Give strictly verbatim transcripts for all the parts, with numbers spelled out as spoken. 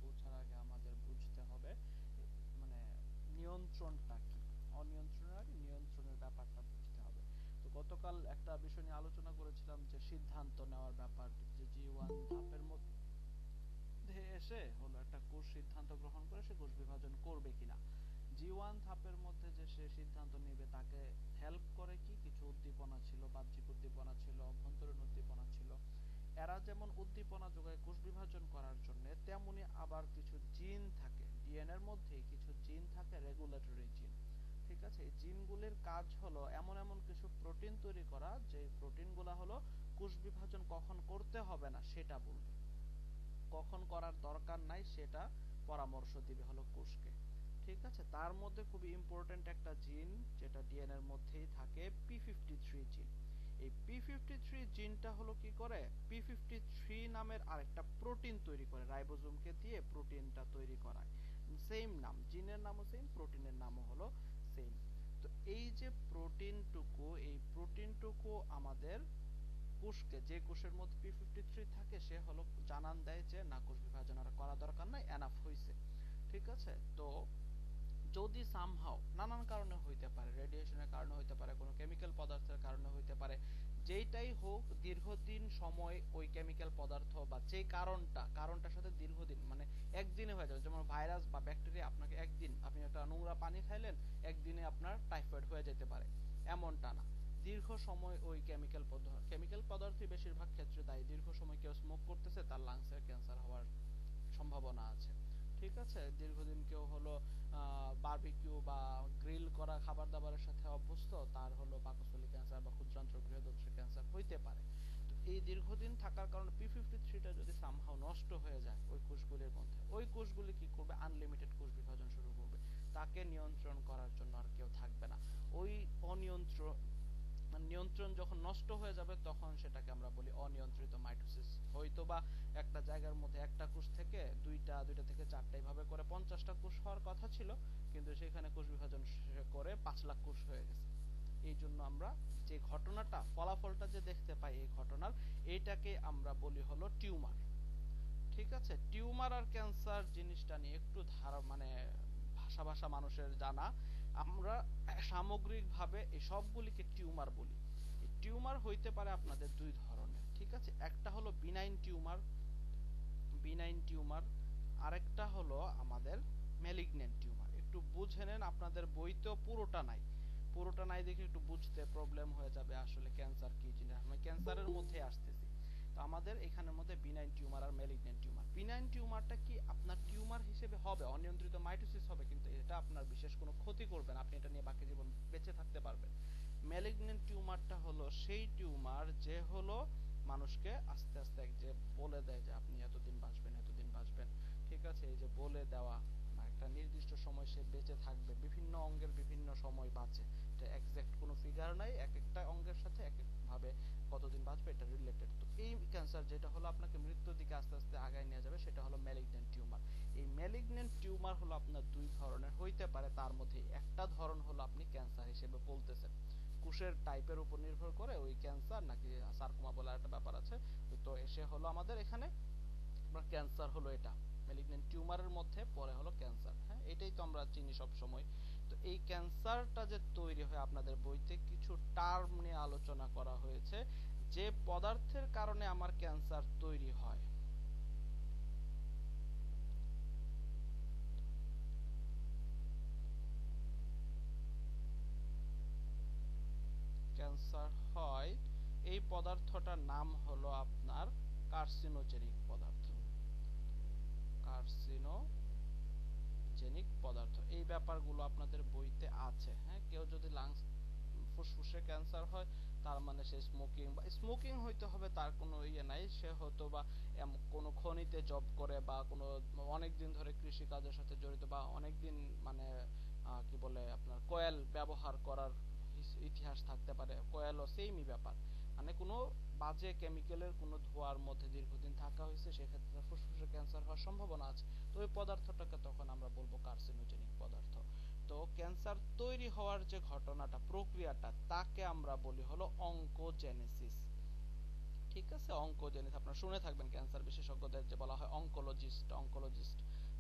পৌঁছার আগে আমাদের বুঝতে হবে মানে নিয়ন্ত্রণটা কি, অনিয়ন্ত্রণের আগে নিয়ন্ত্রণের ব্যাপারটা বুঝতে হবে। তো গতকাল একটা বিষয় নিয়ে আলোচনা করেছিলাম যে সিদ্ধান্ত নেওয়ার ব্যাপার, যে জি ওয়ান ধাপের মধ্যে এসে হলো একটা কোষ সিদ্ধান্ত গ্রহণ করে সে কোষ বিভাজন করবে কিনা। জি ওয়ান ধাপের মধ্যে যে সে সিদ্ধান্ত নেবে তাকে হেল্প করে কি, কিছু উদ্দীপনা ছিল, বাহ্যিক উদ্দীপনা ছিল, অভ্যন্তরীণ উদ্দীপনা ছিল। এরা যেমন উদ্দীপনা যোগায় কোষ বিভাজন করার জন্য, তেমনি আবার কিছু জিন থাকে, ডিএনএ এর মধ্যেই কিছু জিন থাকে, রেগুলেটরি জিন। ঠিক আছে, এই জিনগুলির কাজ হলো এমন এমন কিছু প্রোটিন তৈরি করা, যে প্রোটিনগুলো হলো কোষ বিভাজন কখন করতে হবে না সেটা বলবে, কখন করার দরকার নাই সেটা পরামর্শ দিবে হলো কোষকে। ঠিক আছে, তার মধ্যে খুবই ইম্পর্টেন্ট একটা জিন যেটা ডিএনএ এর মধ্যেই থাকে, পি ফিফটি থ্রি জিন। এই পি ফিফটি থ্রি জিনটা হলো কি করে, পি ফিফটি থ্রি নামের আরেকটা প্রোটিন তৈরি করে, রাইবোজোমকে দিয়ে প্রোটিনটা তৈরি করায়। সেম নাম, জিনের নামও সেম, প্রোটিনের নামও হলো সেম। তো এই যে প্রোটিনটুকু, এই প্রোটিনটুকু আমাদের কোষকে, যে কোষের মধ্যে পি ফিফটি থ্রি থাকে সে হলো জানান দেয় যে না, কোষ বিভাজন আর করা দরকার নাই, এনাফ হইছে। ঠিক আছে, তো যদি সামহাও নানান কারণে হইতে পারে, রেডিয়েশনের কারণে হইতে পারে, কোনো কেমিক্যাল পদার্থের কারণে হইতে পারে, যেইটাই হোক দীর্ঘদিন সময় ওই কেমিক্যাল পদার্থ বা যে কারণটা, কারণটার সাথে দীর্ঘদিন মানে একদিনে হয়ে যাবে, যেমন ভাইরাস বা ব্যাকটেরিয়া, আপনাকে একদিন, আপনি একটা নোংরা পানি খাইলেন, একদিনে আপনার টাইফয়েড হয়ে যেতে পারে, এমনটা না। দীর্ঘ সময় ওই কেমিক্যাল পদার্থ, কেমিক্যাল পদার্থই বেশিরভাগ ক্ষেত্রে দায়ী। দীর্ঘ সময় কেউ স্মোক করতেছে, তার লাংসের ক্যান্সার হওয়ার সম্ভাবনা আছে। ঠিক আছে, দীর্ঘদিন কেউ হলো বারবিকিউ বা গ্রিল করা খাবার দাবারের সাথে অভ্যস্ত, তার হলো পাকস্থলী ক্যান্সার বা ক্ষুদ্রান্ত্র বৃহদান্ত্রের ক্যান্সার হইতে পারে। তো এই দীর্ঘদিন থাকার কারণে পি ফিফটি থ্রিটা যদি সামহাও নষ্ট হয়ে যায় ওই কোষগুলির মধ্যে, ওই কোষগুলি কি করবে, আনলিমিটেড কোষ বিভাজন শুরু করবে, তাকে নিয়ন্ত্রণ করার জন্য আর কেউ থাকবে না। ওই অনিয়ন্ত্রণ নিয়ন্ত্রণ যখন নষ্ট হয়ে যাবে তখন সেটাকে আমরা বলি অনিয়ন্ত্রিত মাইটোসিস। হয়তো বা একটা জায়গার মধ্যে একটা কোষ থেকে দুইটা, দুইটা থেকে চারটা, এইভাবে করে পঞ্চাশটা কোষ হওয়ার কথা ছিল, কিন্তু সেখানে কোষ বিভাজন করে পাঁচ লাখ কোষ হয়ে গেছে। এই জন্য আমরা যে ঘটনাটা, ফলাফলটা যে দেখতে পাই এই ঘটনার, এইটাকে আমরা বলি হলো টিউমার। ঠিক আছে, টিউমার আর ক্যান্সার জিনিসটা নিয়ে একটু ধারা মানে ভাষা ভাষা মানুষের জানা, আমরা সামগ্রিকভাবে এই সবগুলিকে টিউমার বলি। এই টিউমার হইতে পারে আপনাদের দুই ধরনের। ঠিক আছে, একটা হলো বিনাইন টিউমার, বিনাইন টিউমার, আরেকটা হলো আমাদের ম্যালিগন্যান্ট টিউমার। একটু বুঝে নেন, আপনাদের বইতেও পুরোটা নাই, পুরোটা নাই দেখে একটু বুঝতে প্রবলেম হয়ে যাবে আসলে ক্যান্সার কি জিনিস। আমি ক্যান্সারের মধ্যে আসতেছি। তো আমাদের এখানের মধ্যে বিনাইন টিউমার আর ম্যালিগন্যান্ট টিউমার। বিনাইন টিউমারটা কি, আপনার টিউমার হিসেবে হবে, অনিয়ন্ত্রিত মাইটোসিস হবে, কিন্তু এটা আপনার বিশেষ কোনো ক্ষতি করবে না, আপনি এটা নিয়ে বাকি জীবন বেঁচে থাকতে পারবেন। ম্যালিগন্যান্ট টিউমারটা হলো সেই টিউমার যে হলো মানুষকে আস্তে আস্তে যে বলে দেয় যে আপনি এতদিন বাঁচবেন, এতদিন বাঁচবেন। ঠিক আছে, এই যে বলে দেওয়া, একটা নির্দিষ্ট সময় সে বেঁচে থাকবে, বিভিন্ন অঙ্গের বিভিন্ন সময় বাঁচে, এটা এক্সাক্ট কোনো ফিগার নাই, এক একটা অঙ্গের সাথে এক এক ভাবে কতদিন বাঁচবে এটা রিলেটেড। তো এই ক্যান্সার যেটা হলো আপনাকে মৃত্যুর দিকে আস্তে আস্তে আগায় নিয়ে যাবে, সেটা হলো ম্যালিগন্যান্ট টিউমার। এই ম্যালিগন্যান্ট টিউমার হলো আপনার দুই ধরনের হইতে পারে, তার মধ্যে একটা ধরন হলো আপনি ক্যান্সার হিসেবে বলতেছেন, কোষের টাইপের উপর নির্ভর করে ওই ক্যান্সার নাকি সার্কোমা বলে একটা ব্যাপার আছে। তো এসে হলো আমাদের এখানে ক্যান্সার হলো এটা, ম্যালিগন্যান্ট টিউমারের মধ্যে পরে হলো ক্যান্সার। হ্যাঁ, এটাই তো আমরা চিনি সব সময়। তো এই ক্যান্সারটা যে তৈরি হয়, আপনাদের বইতে কিছু টার্ম নিয়ে আলোচনা করা হয়েছে, যে পদার্থের কারণে আমার ক্যান্সার তৈরি হয়, ক্যান্সার হয়, এই পদার্থটার নাম হলো আপনার কার্সিনোজেনিক পদার্থ, কার্সিনোজেনিক পদার্থ। এই ব্যাপারগুলো আপনাদের বইতে আছে। হ্যাঁ, কেউ যদি লাংস ফুসফুসে ক্যান্সার হয়, তার মানে সে স্মোকিং বা স্মোকিং হইতে হবে তার কোনো ইয়ে নাই, সে হয়তো বা কোনো খনিতে জব করে বা কোনো অনেক দিন ধরে কৃষি কাজের সাথে জড়িত, বা অনেক দিন মানে কি বলে আপনার কয়েল ব্যবহার করার ইতিহাস থাকতে পারে, কয়েলও সেমই ব্যাপার, মানে কোনো বাজে কেমিক্যালের কোনো ধোঁয়ার মধ্যে দীর্ঘদিন থাকা হয়েছে, সেক্ষেত্রে ফুসফুসে ক্যান্সার হওয়ার সম্ভাবনা আছে। তো ওই পদার্থটাকে তখন আমরা বলবো কার্সিনোজেনিক পদার্থ। তো ক্যান্সার তৈরি হওয়ার যে ঘটনাটা, প্রক্রিয়াটা, তাকে আমরা বলি হলো অঙ্কোজেনেসিস। ঠিক আছে, অঙ্কোজেনেসিস আপনারা শুনে থাকবেন, ক্যান্সার বিশেষজ্ঞদের যে বলা হয় অঙ্কোলজিস্ট, অঙ্কোলজিস্ট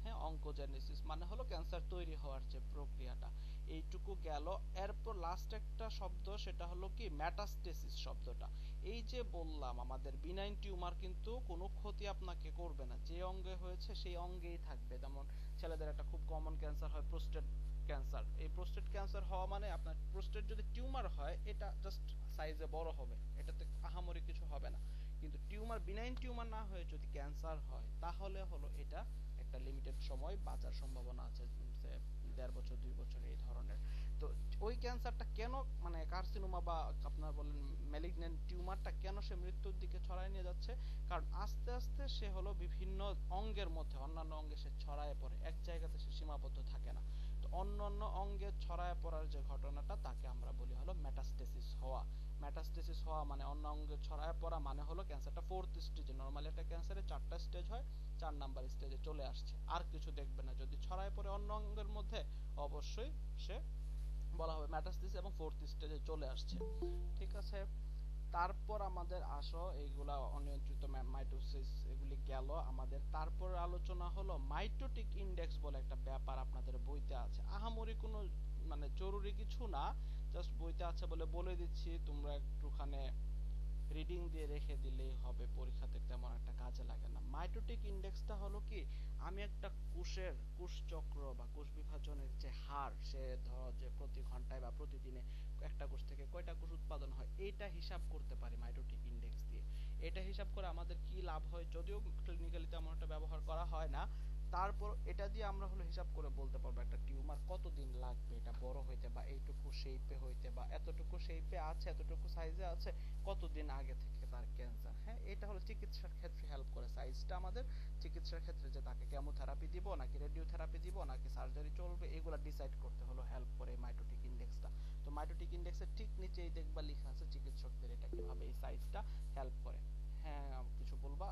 হ্যাঁ, অঙ্কোজেনেসিস মানে হলো ক্যান্সার তৈরি হওয়ার যে প্রক্রিয়াটা, এইটুকু গেল। এরপর লাস্ট একটা শব্দ, সেটা হলো কি মেটাস্টেসিস শব্দটা। এই যে বললাম আমাদের বিনাইন টিউমার কিন্তু কোনো ক্ষতি আপনাকে করবে না, যে অঙ্গে হয়েছে সেই অঙ্গেই থাকবে। যেমন ছেলেদের একটা খুব কমন ক্যান্সার হয় প্রোস্টেট ক্যান্সার। এই প্রোস্টেট ক্যান্সার হওয়া মানে আপনার প্রোস্টেট যদি টিউমার হয় এটা জাস্ট সাইজে বড় হবে, এটাতে আহামরি কিছু হবে না। কিন্তু টিউমার, বিনাইন টিউমার না হয়ে যদি ক্যান্সার হয় তাহলে হলো এটা একটা লিমিটেড সময় বাঁচার সম্ভাবনা আছে, যে দেড় বছর দুই বছর এই ধরনের। তো ওই ক্যান্সারটা কেন, মানে কার্সিনোমা বা আপনার বলেন ম্যালিগন্যান্ট টিউমারটা কেন সে মৃত্যুর দিকে ছড়ায় নিয়ে যাচ্ছে, কারণ আস্তে আস্তে সে হলো বিভিন্ন অঙ্গের মধ্যে, অন্যান্য অঙ্গে সে ছড়ায় পড়ে, এক জায়গাতে সে সীমাবদ্ধ থাকে না। তো অন্যান্য অঙ্গে ছড়ায় পড়ার যে ঘটনাটা তাকে আমরা বলি হলো মেটাস্টেসিস হওয়া। মেটাস্টেসিস হওয়া মানে অন্য অঙ্গে ছড়ায় পড়া, মানে হলো ক্যান্সারটা ফোর্থ স্টেজে, নরমালি একটা ক্যান্সারে চারটা স্টেজ হয়, চার নাম্বার স্টেজে চলে আসছে, আর কিছু দেখবে না। যদি ছড়ায় পড়ে অন্য অঙ্গের মধ্যে অবশ্যই সে বলা হবে মেটাস্টেসিস এবং ফোর্থ স্টেজে চলে আসছে। ঠিক আছে, তারপর আমাদের আসো এইগুলা অনিয়ন্ত্রিত মাইটোসিস এগুলি গেল আমাদের। তারপর আলোচনা হলো মাইটোটিক ইন্ডেক্স বলে একটা ব্যাপার আপনাদের বইতে আছে, আহামরি কোনো মানে জরুরি কিছু না, জাস্ট বইতে আছে বলে বলে দিচ্ছি, তোমরা একটুখানে রিডিং দিয়ে রেখে দিলেই হবে, পরীক্ষাতে তেমন একটা কাজে লাগে না। মাইটোটিক ইন্ডেক্সটা হলো কি, আমি একটা কোষের কোষ চক্র বা কোষ বিভাজনের যে হার, সে ধরো যে প্রতি ঘন্টায় বা প্রতিদিনে একটা কোষ থেকে কয়টা কোষ উৎপাদন হয়, এইটা হিসাব করতে পারি মাইটোটিক ইন্ডেক্স দিয়ে। এটা হিসাব করে আমাদের কি লাভ হয়, যদিও ক্লিনিক্যালি তেমন একটা ব্যবহার করা হয় না, তারপর এটা দিয়ে আমরা হলো হিসাব করে বলতে পারবো একটা টিউমার কতদিন লাগবে এটা বড় হইতে, বা এইটুকু শেপে হইতে, বা এতটুকু শেপে আছে, এতটুকু সাইজে আছে, কতদিন আগে থেকে তার ক্যান্সার। হ্যাঁ, এটা হলো চিকিৎসার ক্ষেত্রে হেল্প করে সাইজটা আমাদের, চিকিৎসার ক্ষেত্রে যে তাকে কেমোথেরাপি দিব নাকি রেডিওথেরাপি দিব নাকি সার্জারি চলবে এগুলা ডিসাইড করতে হলো হেল্প করে মাইটোটিক ইন্ডেক্সটা। তো মাইটোটিক ইন্ডেক্সের ঠিক নিচেই দেখবা লেখা আছে চিকিৎসকদের এটা কিভাবে এই সাইজটা হেল্প করে। হ্যাঁ, কিছু বলবা?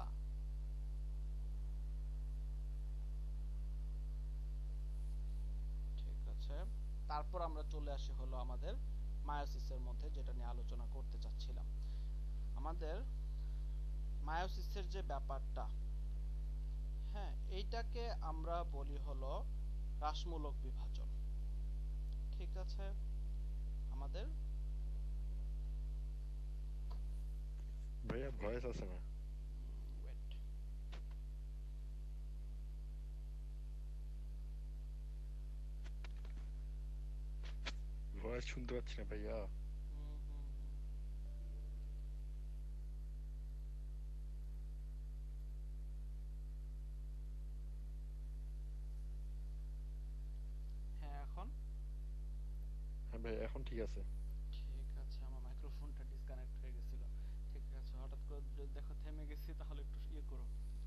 ঠিক আছে, তারপর আমরা চলে আসি হলো আমাদের মায়োসিসের মধ্যে, যেটা নিয়ে আলোচনা করতে চাচ্ছিলাম। আমাদের মায়োসিসের যে ব্যাপারটা, হ্যাঁ, এইটাকে আমরা বলি হলো হ্রাসমূলক বিভাজন। ঠিক আছে, আমাদের ভাইয়া ভয়েস আছে না? ওয়েট, ভয়েস শুনতে পাচ্ছি না ভাইয়া। হ্যাঁ এখন হ্যাঁ ভাই, এখন ঠিক আছে। ঠিক আছে, আমার মাইক্রোফোনটা ডিসকানেক্ট হয়ে গেছিল। ঠিক আছে, হঠাৎ করে যদি দেখো থেমে গেছি তাহলে একটু ইয়ে করো।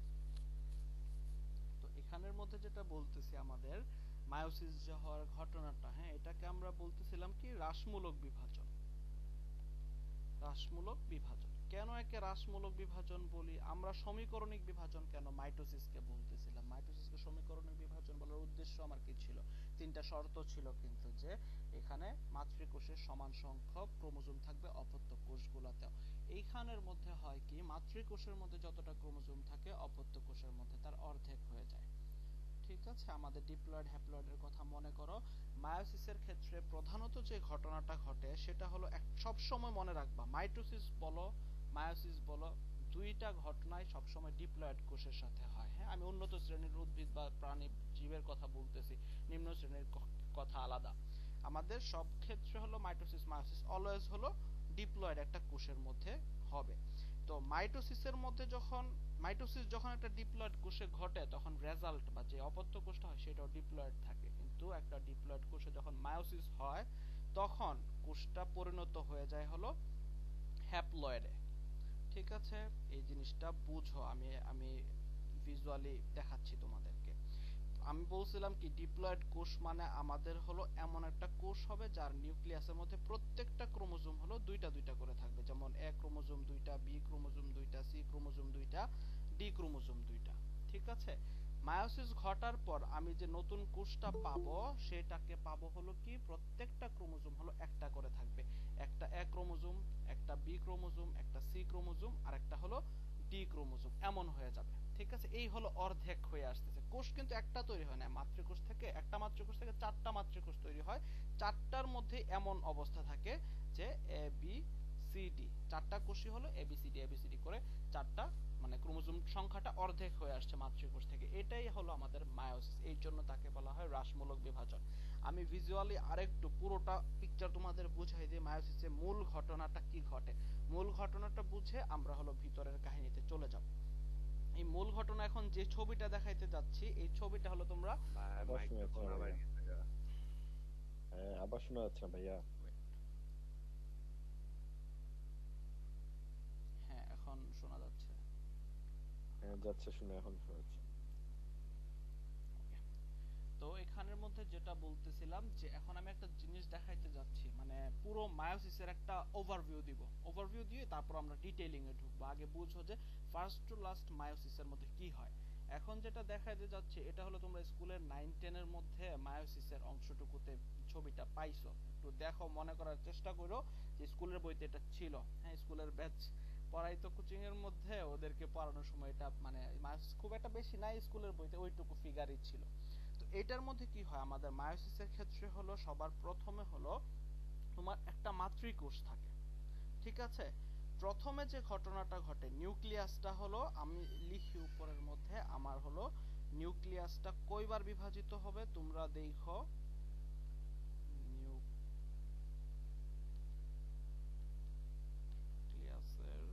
তো এখানের মধ্যে যেটা বলতেছি আমাদের মায়োসিস যে হওয়ার ঘটনাটা, হ্যাঁ, এটাকে আমরা বলতেছিলাম কি হ্রাসমূলক বিভাজন। হ্রাসমূলক বিভাজন কেন একে হ্রাসমূলক বিভাজন বলি, আমরা সমীকরণিক বিভাজন কেন মাইটোসিসকে বলতেছিলাম, মাইটোসিসকে সমীকরণিক বিভাজন বলার উদ্দেশ্য আমার কি ছিল, তিনটা শর্ত ছিল কিন্তু, যে এখানে মাতৃকোষের সমান সংখ্যক ক্রোমোজোম থাকবে অপত্য কোষগুলোতেও। এইখানের মধ্যে হয় কি, মাতৃকোষের মধ্যে যতটা ক্রোমোজোম থাকে অপত্য কোষের মধ্যে তার অর্ধেক হয়ে যায়। ঠিক আছে, আমাদের ডিপ্লয়েড হ্যাপ্লয়েডের কথা মনে করো। মায়োসিসের ক্ষেত্রে প্রধানত যে ঘটনাটা ঘটে সেটা হলো, এক সব সময় মনে রাখবা মাইটোসিস বলো মায়োসিস বলো, দুইটা ঘটনাই সবসময় ডিপ্লয়েড কোষের সাথে হয়। হ্যাঁ, আমি উন্নত শ্রেণীর উদ্ভিদ বা প্রাণী জীবের কথা বলতেছি, নিম্ন শ্রেণীর কথা আলাদা। আমাদের সব ক্ষেত্রে হলো মাইটোসিস মায়োসিস অলওয়েজ হলো ডিপ্লয়েড একটা কোষের মধ্যে হবে। তো মাইটোসিসের মধ্যে যখন মাইটোসিস যখন একটা ডিপ্লয়েড কোষে ঘটে তখন রেজাল্ট বা যে অপত্য কোষটা হয় সেটাও ডিপ্লয়েড থাকে, কিন্তু একটা ডিপ্লয়েড কোষে যখন মায়োসিস হয় তখন কোষটা পরিণত হয়ে যায় হলো হ্যাপ্লয়েডে। ঠিক আছে, এই জিনিসটা বুঝো, আমি আমি ভিজুয়ালি দেখাচ্ছি তোমাদেরকে। আমি বলছিলাম কি ডিপ্লয়েড কোষ মানে আমাদের হলো এমন একটা কোষ হবে যার নিউক্লিয়াসের মধ্যে প্রত্যেকটা ক্রোমোজোম হলো দুইটা দুইটা করে থাকবে, যেমন এ ক্রোমোজোম দুইটা, বি ক্রোমোজোম দুইটা, সি ক্রোমোজোম দুইটা, ডি ক্রোমোজোম দুইটা। ঠিক আছে, মায়োসিস ঘটার পর আমি যে নতুন কোষটা পাবো সেটাকে পাবো হলো কি প্রত্যেকটা ক্রোমোজোম হলো একটা করে থাকবে, একটা এ ক্রোমোজোম, একটা বি ক্রোমোজোম, একটা সি ক্রোমোজোম আর একটা হলো টি ক্রোমোজোম এমন হয়ে যাবে। ঠিক আছে, এই হলো অর্ধেক হয়ে আসতেছে। কোষ কিন্তু একটা তৈরি হয় না, মাতৃকোষ থেকে একটা মাতৃকোষ থেকে চারটা মাতৃকোষ তৈরি হয়। চারটার মধ্যে এমন অবস্থা থাকে যে এ বি সি ডি, চারটা কোষই হলো A B C D A B C D করে চারটা, মানে ক্রোমোজোম সংখ্যাটা অর্ধেক হয়ে আসছে মাতৃকোষ থেকে। এটাই হলো আমাদের মায়োসিস, এই জন্য তাকে বলা হয় হ্রাসমূলক বিভাজন। আমি ভিজুয়ালি আরেকটু পুরোটা পিকচার তোমাদের বুঝাই দিই, মায়োসিসের মূল ঘটনাটা কি ঘটে। মূল ঘটনাটা বুঝে আমরা হলো ভিতরের কাহিনীতে চলে যাব। এই মূল ঘটনা এখন যে ছবিটা দেখাইতে যাচ্ছি, এই ছবিটা হলো তোমরা আবার শোনা যাচ্ছে না ভাইয়া। হ্যাঁ, আবার শোনা যাচ্ছে না ভাইয়া। হ্যাঁ, এখন শোনা যাচ্ছে। হ্যাঁ, যাচ্ছে শুনে, এখন শোনা যাচ্ছে। ওকে, তো এখানের মধ্যে যেটা বলতেছিলাম যে এখন আমি একটা জিনিস দেখাইতে যাচ্ছি, মানে পুরো মায়োসিসের একটা ওভারভিউ দিব। ওভারভিউ দিয়ে তারপর আমরা ডিটেইলিং এ ঢুকবো। আগে বুঝো যে ফার্স্ট টু লাস্ট মায়োসিসের মধ্যে কি হয়। এখন যেটা দেখাইতে যাচ্ছে এটা হলো তোমরা স্কুলের নাইন টেন এর মধ্যে মায়োসিসের অংশটুকুতে ছবিটা পাইছো। একটু দেখো, মনে করার চেষ্টা করো যে স্কুলের বইতে এটা ছিল। হ্যাঁ, স্কুলের ব্যাচ পড়াই তো কোচিং এর মধ্যে, ওদেরকে পড়ানোর সময় এটা মানে মায়োসিস খুব একটা বেশি নাই স্কুলের বইতে, ওইটুকু ফিগারই ছিল। তো এটার মধ্যে কি হয় আমাদের মায়োসিসের ক্ষেত্রে হলো সবার প্রথমে হলো তোমার একটা মাতৃকোষ থাকে। ঠিক আছে, প্রথমে যে ঘটনাটা ঘটে নিউক্লিয়াসটা হলো, আমি লিখি উপরের মধ্যে আমার হলো নিউক্লিয়াসটা কয়বার বিভাজিত হবে তোমরা দেখো। নিউক্লিয়াসের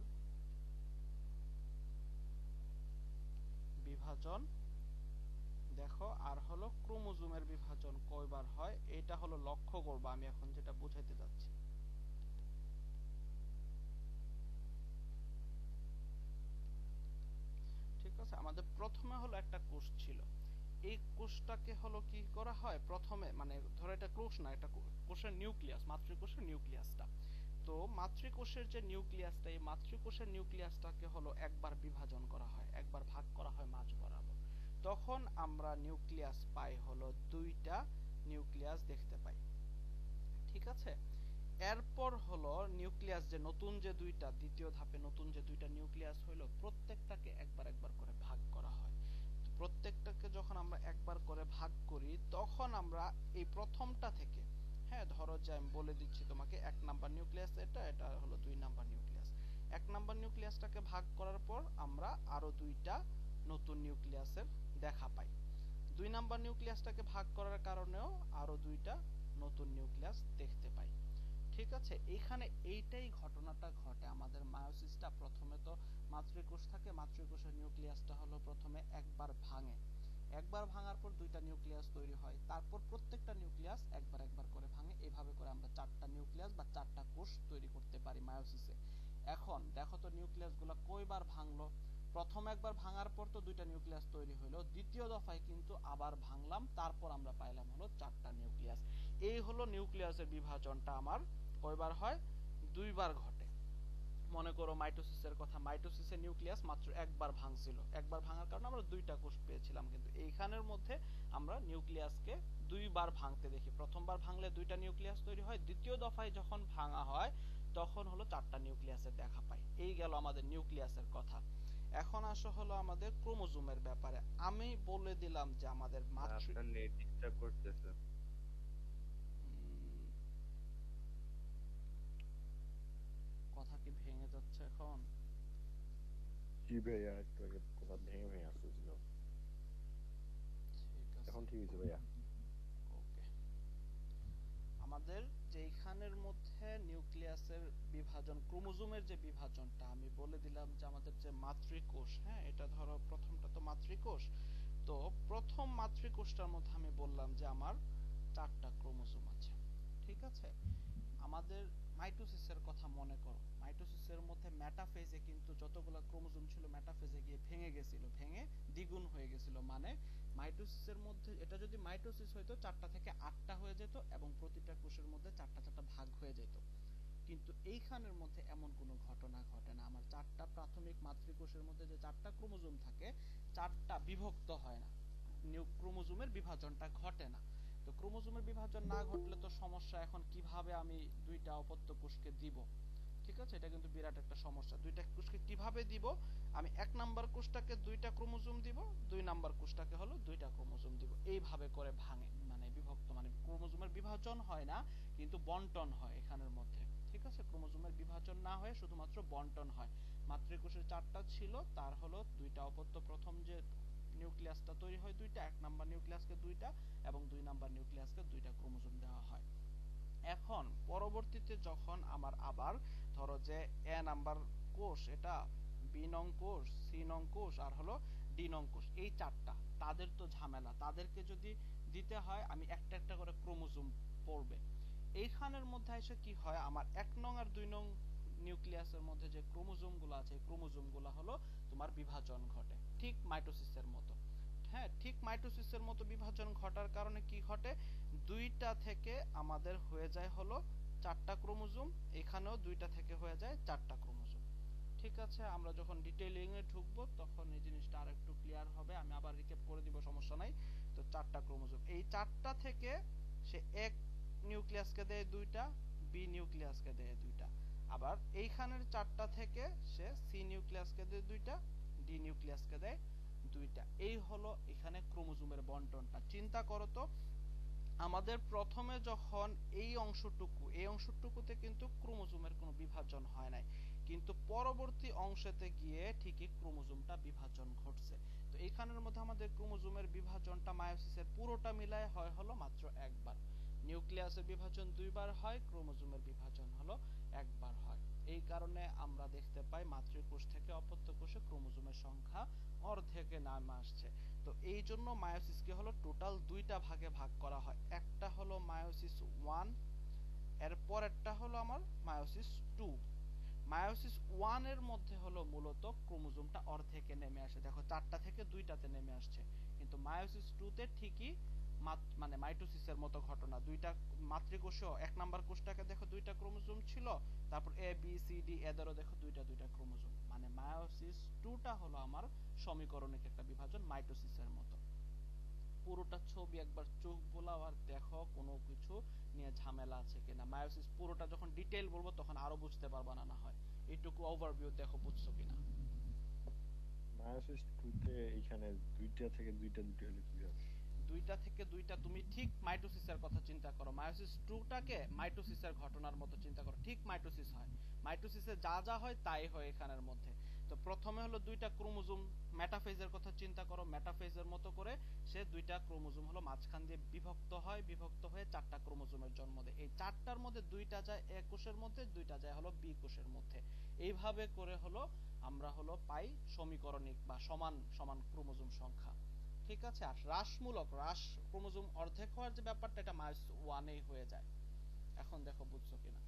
বিভাজন দেখো, আর হলো ক্রোমোজোমের বিভাজন কয়বার হয় এটা হলো লক্ষ্য করবা আমি এখন যেটা বুঝাইতে যাচ্ছি। ঠিক আছে, আমাদের প্রথমে হলো একটা কোষ ছিল। এই কোষটাকে হলো কি করা হয় প্রথমে, মানে ধরো এটা কোষ না, এটা কোষের নিউক্লিয়াস, মাতৃকোষের নিউক্লিয়াসটা। তো মাতৃকোষের যে নিউক্লিয়াসটা, এই মাতৃকোষের নিউক্লিয়াসটাকে হলো একবার বিভাজন করা হয়, একবার ভাগ করা হয় মাঝ বরাবর। তখন আমরা নিউক্লিয়াস পাই হলো দুইটা নিউক্লিয়াস দেখতে পাই। ঠিক আছে, এরপর হলো নিউক্লিয়াস যে নতুন যে দুইটা, দ্বিতীয় ধাপে নতুন যে দুইটা নিউক্লিয়াস হইলো, প্রত্যেকটাকে একবার একবার করে ভাগ করা হয়। প্রত্যেকটাকে যখন আমরা একবার করে ভাগ করি তখন আমরা এই প্রথমটা থেকে, হ্যাঁ ধরো যে আমি বলে দিচ্ছি তোমাকে এক নাম্বার নিউক্লিয়াস এটা, এটা হলো দুই নাম্বার নিউক্লিয়াস। এক নাম্বার নিউক্লিয়াসটাকে ভাগ করার পর আমরা আরো দুইটা নতুন নিউক্লিয়াসের দেখা পাই। দুই নাম্বার নিউক্লিয়াসটাকে ভাগ করার কারণেও আরো দুইটা নতুন নিউক্লিয়াস দেখতে পাই। ঠিক আছে, এখানে এইটাই ঘটনাটা ঘটে আমাদের মায়োসিসটা। প্রথমে তো মাতৃকোষ থাকে, মাতৃকোষের নিউক্লিয়াসটা হলো প্রথমে একবার ভাঙে, একবার ভাঙার পর দুইটা নিউক্লিয়াস তৈরি হয়, তারপর প্রত্যেকটা নিউক্লিয়াস একবার একবার করে ভাঙে, এভাবে করে আমরা চারটা নিউক্লিয়াস বা চারটা কোষ তৈরি করতে পারি মায়োসিসে। এখন দেখো তো নিউক্লিয়াস গুলা কয়বার ভাঙলো। প্রথম একবার ভাঙার পর তো দুইটা নিউক্লিয়াস তৈরি হলো, দ্বিতীয় দফায় কিন্তু আবার ভাঙলাম, তারপর আমরা পাইলাম হলো চারটা নিউক্লিয়াস। এই হলো নিউক্লিয়াসের বিভাজনটা আমার কয়বার হয়, দুইবার ঘটে। মনে করো মাইটোসিসের কথা, মাইটোসিসের নিউক্লিয়াস মাত্র একবার ভাঙছিল, একবার ভাঙার কারণে আমরা দুইটা কোষ পেয়েছিলাম, কিন্তু এইখানের মধ্যে আমরা নিউক্লিয়াসকে দুইবার ভাঙতে দেখি। প্রথমবার ভাঙলে দুইটা নিউক্লিয়াস তৈরি হয়, দ্বিতীয় দফায় যখন ভাঙা হয় তখন হলো চারটা নিউক্লিয়াসের দেখা পাই। এই গেল আমাদের নিউক্লিয়াসের কথা। এখন আসো হলো আমাদের ক্রোমোজোমের ব্যাপারে। আমি বলে দিলাম যে আমাদের মাতৃ আপনার নেট ডিস্টার্ব করতেছে। উম, কথা কি ভেঙে যাচ্ছে এখন? জি ভাইয়া, একটু আগে কথা ভেঙে ভেঙে আসতেছিল। ঠিক আছে, এখন ঠিক আছে ভাইয়া। ওকে। আমাদের যেইখানের মধ্যে নিউক্লিয়াসের বিভাজন, ক্রোমোজোমের যে বিভাজনটা আমি বলে দিলাম যে আমাদের যে মাতৃকোষ, হ্যাঁ এটা ধরো প্রথমটা তো মাতৃকোষ। তো প্রথম মাতৃকোষটার মধ্যে আমি বললাম যে আমার চারটা ক্রোমোজোম আছে। ঠিক আছে, আমাদের মাইটোসিসের কথা মনে করো, মাইটোসিসের মধ্যে মেটাফেজে কিন্তু যতগুলো ক্রোমোজোম ছিল মেটাফেজে গিয়ে ভেঙে গেছিল, ভেঙে দ্বিগুণ হয়ে গেছিল। মানে মাইটোসিসের মধ্যে এটা যদি মাইটোসিস হইতো চারটা থেকে আটটা হয়ে যেত এবং প্রতিটা কোষের মধ্যে চারটা চারটা ভাগ হয়ে যেত। কিন্তু এইখানের মধ্যে এমন কোনো ঘটনা ঘটে না। আমার চারটা প্রাথমিক মাতৃকোষের মধ্যে যে চারটা ক্রোমোজোম থাকে, চারটা বিভক্ত হয় না, নিউ ক্রোমোজোমের বিভাজনটা ঘটে না। তো ক্রোমোজোমের বিভাজন না ঘটলে তো সমস্যা, এখন কিভাবে আমি দুইটা অপত্য কোষকে দিব, ঠিক আছে, এটা কিন্তু বিরাট একটা সমস্যা। দুইটা কোষকে কিভাবে দিব, আমি এক নাম্বার কোষটাকে দুইটা ক্রোমোজোম দিব, দুই নাম্বার কোষটাকে হলো দুইটা ক্রোমোজোম দিব, এইভাবে করে ভাঙে মানে বিভক্ত, মানে ক্রোমোজোমের বিভাজন হয় না কিন্তু বন্টন হয় এখানের মধ্যে। ঠিক আছে, ক্রোমোজোমের বিভাজন না হয়ে শুধুমাত্র বন্টন হয়। মাতৃকোষের চারটা ছিল, তার হলো দুইটা অপত্য, প্রথম যে নিউক্লিয়াসটা তৈরি হয় দুইটা, এক নাম্বার নিউক্লিয়াসকে দুইটা এবং দুই নাম্বার নিউক্লিয়াসকে দুইটা ক্রোমোজোম দেওয়া হয়। এখন পরবর্তীতে যখন আমার আবার ধরো যে এ নাম্বার কোষ, এটা বি নং কোষ, সি নং কোষ আর হলো ডি নং কোষ, এই চারটা, তাদের তো ঝামেলা, তাদেরকে যদি দিতে হয় আমি একটা একটা করে ক্রোমোজোম পড়বে। এইখানের মধ্যে এসে কি হয়, আমার এক নং আর দুই নং নিউক্লিয়াসের মধ্যে যে ক্রোমোজোম গুলো আছে, ক্রোমোজোম গুলো হলো তোমার বিভাজন ঘটে ঠিক মাইটোসিসের মতো। হ্যাঁ, ঠিক মাইটোসিসের মতো বিভাজন ঘটার কারণে কি ঘটে, দুইটা থেকে আমাদের হয়ে যায় হলো চারটা ক্রোমোজোম, এখানেও দুইটা থেকে হয়ে যায় চারটা ক্রোমোজোম। ঠিক আছে, আমরা যখন ডিটেইলিং এ ঢুকবো তখন এই জিনিসটা আরেকটু ক্লিয়ার হবে, আমি আবার রিক্যাপ করে দিব, সমস্যা নাই। তো চারটা ক্রোমোজোম, এই চারটা থেকে সে এক নিউক্লিয়াসকে দেয় দুইটা, বি নিউক্লিয়াসকে দেয় দুইটা, আবার এইখানের চারটা থেকে সে সি নিউক্লিয়াসকে দেয় দুইটা, ডি নিউক্লিয়াসকে দেয় দুইটা। এই হলো এখানে ক্রোমোজোমের বন্টনটা। চিন্তা করো তো, আমাদের প্রথমে যখন এই অংশটুকু, এই অংশটুকুতে কিন্তু ক্রোমোজোমের কোনো বিভাজন হয় নাই, কিন্তু পরবর্তী অংশেতে গিয়ে ঠিকই ক্রোমোজোমটা বিভাজন ঘটছে। তো এইখানের মধ্যে আমাদের ক্রোমোজোমের বিভাজনটা মায়োসিসের পুরোটা মিলায় হয় হলো মাত্র একবার। নিউক্লিয়াসের বিভাজন দুইবার হয়, ক্রোমোজোমের বিভাজন হলো একবার হয়। এই কারণে আমরা দেখতে পাই মাতৃকোষ থেকে অপত্য কোষে ক্রোমোজোমের সংখ্যা অর্ধেকে নামে আসছে। তো এই জন্য মায়োসিসকে হলো টোটাল দুইটা ভাগে ভাগ করা হয়, একটা হলো মায়োসিস ওয়ান, এর পরেরটা হলো আমার মায়োসিস টু। মায়োসিস ওয়ান এর মধ্যে হলো মূলত ক্রোমোজোমটা অর্ধেকে নেমে আসে, দেখো চারটা থেকে দুইটাতে নেমে আসছে। কিন্তু মায়োসিস টু তে ঠিকই মানে মাইটোসিসের মতো ঘটনা, দুইটা মাতৃকোষেও এক নাম্বার কোষটাকে দেখো দুইটা ক্রোমোজোম ছিল, তারপর এ বি সি ডি এদেরও দেখো দুইটা দুইটা ক্রোমোজোম, মানে মায়োসিস টু টা হলো আমার সমীকরণিক একটা বিভাজন মাইটোসিসের মতো। পুরোটা ছবি একবার চোখ বোলাও আর দেখো কোনো কিছু নিয়ে ঝামেলা আছে কিনা। মায়োসিস পুরোটা যখন ডিটেইল বলবো তখন আরো বুঝতে পারবা না, না হয় এইটুকু ওভারভিউ দেখো বুঝছো কিনা। মায়োসিস টু তে এখানে দুইটা থেকে দুইটা দুইটা হলে কি হবে? দুইটা থেকে দুইটা তুমি ঠিক মাইটোসিসের কথা চিন্তা করো, মায়োসিস টু টাকে মাইটোসিসের ঘটনার মতো চিন্তা করো, ঠিক মাইটোসিস হয়, মাইটোসিসে যা যা হয় তাই হয় এখানের মধ্যে। তো প্রথমে হলো দুইটা ক্রোমোজোম, মেটাফেজের কথা চিন্তা করো, মেটাফেজের মতো করে সে দুইটা ক্রোমোজোম হলো মাঝখান দিয়ে বিভক্ত হয়, বিভক্ত হয়ে চারটা ক্রোমোজোমের জন্ম দেয়। এই চারটার মধ্যে দুইটা যায় এ কোষের মধ্যে, দুইটা যায় হলো বি কোষের মধ্যে। এইভাবে করে হলো আমরা হলো পাই সমীকরণিক বা সমান সমান ক্রোমোজোম সংখ্যা। ঠিক আছে, আর হ্রাসমূলক হ্রাস ক্রোমোজোম অর্ধেক হওয়ার যে ব্যাপারটা, এটা মায়োসিস ওয়ানেই হয়ে যায়। এখন দেখো বুঝছো কিনা।